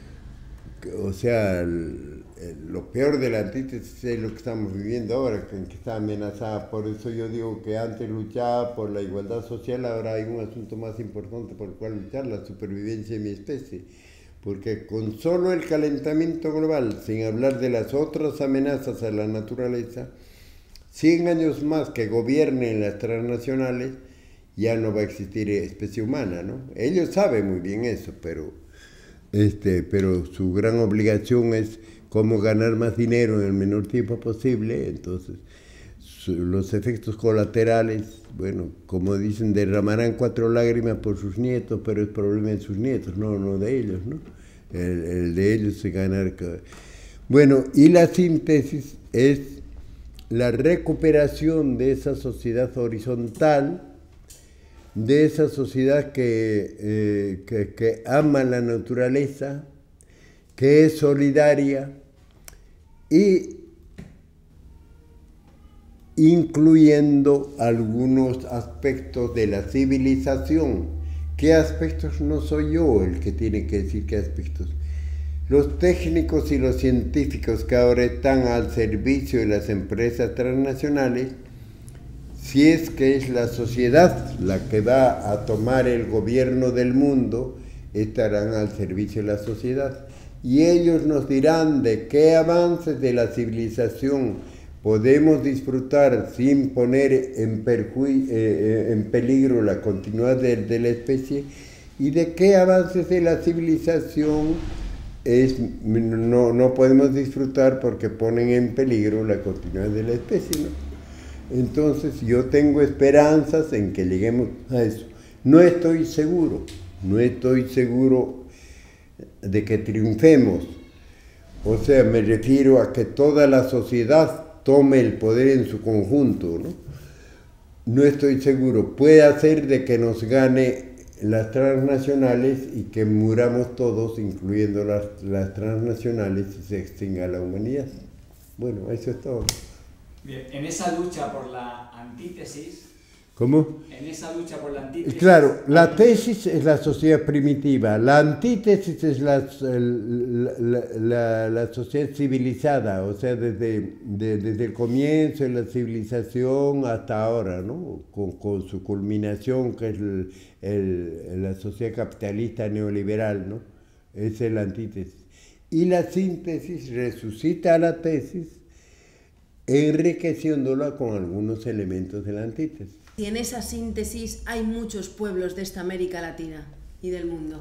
O sea, el, el, lo peor de la antítesis es lo que estamos viviendo ahora, que, que está amenazada. Por eso yo digo que antes luchaba por la igualdad social, ahora hay un asunto más importante por el cual luchar, la supervivencia de mi especie. Porque con solo el calentamiento global, sin hablar de las otras amenazas a la naturaleza, cien años más que gobiernen las transnacionales, ya no va a existir especie humana, ¿no? Ellos saben muy bien eso, pero... Este, pero su gran obligación es cómo ganar más dinero en el menor tiempo posible. Entonces, su, los efectos colaterales, bueno, como dicen, derramarán cuatro lágrimas por sus nietos, pero es problema de sus nietos, no, no de ellos, ¿no? el, el de ellos es ganar. Bueno, y la síntesis es la recuperación de esa sociedad horizontal, de esa sociedad que, eh, que, que ama la naturaleza, que es solidaria y incluyendo algunos aspectos de la civilización. ¿Qué aspectos? No soy yo el que tiene que decir qué aspectos. Los técnicos y los científicos que ahora están al servicio de las empresas transnacionales, si es que es la sociedad la que va a tomar el gobierno del mundo, estarán al servicio de la sociedad. Y ellos nos dirán de qué avances de la civilización podemos disfrutar sin poner en, eh, en peligro la continuidad de, de la especie, y de qué avances de la civilización es, no, no podemos disfrutar porque ponen en peligro la continuidad de la especie, ¿no? Entonces yo tengo esperanzas en que lleguemos a eso. No estoy seguro, no estoy seguro de que triunfemos. O sea, me refiero a que toda la sociedad tome el poder en su conjunto, ¿no? No estoy seguro. Puede ser de que nos gane las transnacionales y que muramos todos, incluyendo las, las transnacionales, y se extinga la humanidad. Bueno, eso es todo. Bien, en esa lucha por la antítesis... ¿Cómo? En esa lucha por la antítesis... Claro, la tesis es la sociedad primitiva, la antítesis es la, la, la, la sociedad civilizada, o sea, desde, de, desde el comienzo de la civilización hasta ahora, ¿no? Con, con su culminación, que es el, el, la sociedad capitalista neoliberal, ¿no? Esa es la antítesis. Y la síntesis resucita la tesis, enriqueciéndola con algunos elementos de la antítesis. Y en esa síntesis hay muchos pueblos de esta América Latina y del mundo.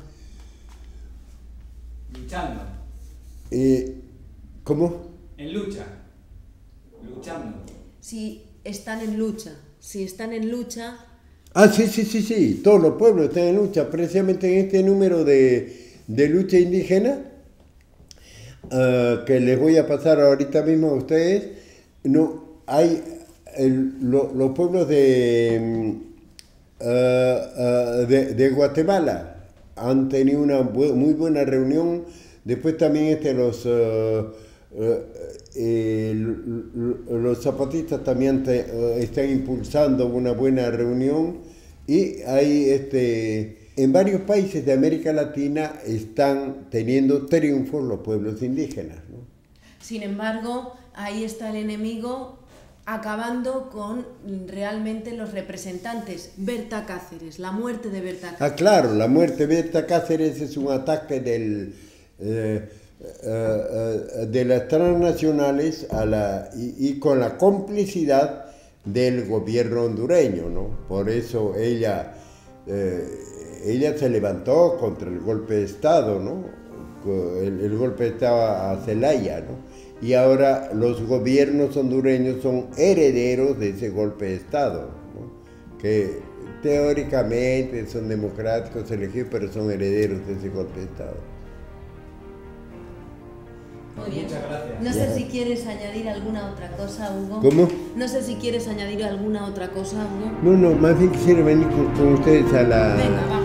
Luchando. Eh, ¿Cómo? En lucha. Luchando. Si están en lucha, si están en lucha... Ah, sí, sí, sí, sí, todos los pueblos están en lucha, precisamente en este número de, de lucha indígena, uh, que les voy a pasar ahorita mismo a ustedes. No, hay el, lo, los pueblos de, uh, uh, de, de Guatemala han tenido una bu muy buena reunión. Después también este, los, uh, uh, eh, los zapatistas también te, uh, están impulsando una buena reunión, y hay este, en varios países de América Latina están teniendo triunfos los pueblos indígenas, ¿no? Sin embargo, ahí está el enemigo acabando con realmente los representantes. Berta Cáceres, la muerte de Berta Cáceres. Ah, claro, la muerte de Berta Cáceres es un ataque del, eh, eh, de las transnacionales a la, y, y con la complicidad del gobierno hondureño, ¿no? Por eso ella, eh, ella se levantó contra el golpe de Estado, ¿no? El, el golpe de Estado a Zelaya, ¿no? Y ahora los gobiernos hondureños son herederos de ese golpe de Estado, ¿no? Que teóricamente son democráticos elegidos, pero son herederos de ese golpe de Estado. Muy bien. Muchas gracias. No sé si quieres añadir alguna otra cosa, Hugo. ¿Cómo? No sé si quieres añadir alguna otra cosa, Hugo. No, no, más bien quisiera venir con, con ustedes a la... Venga, vamos.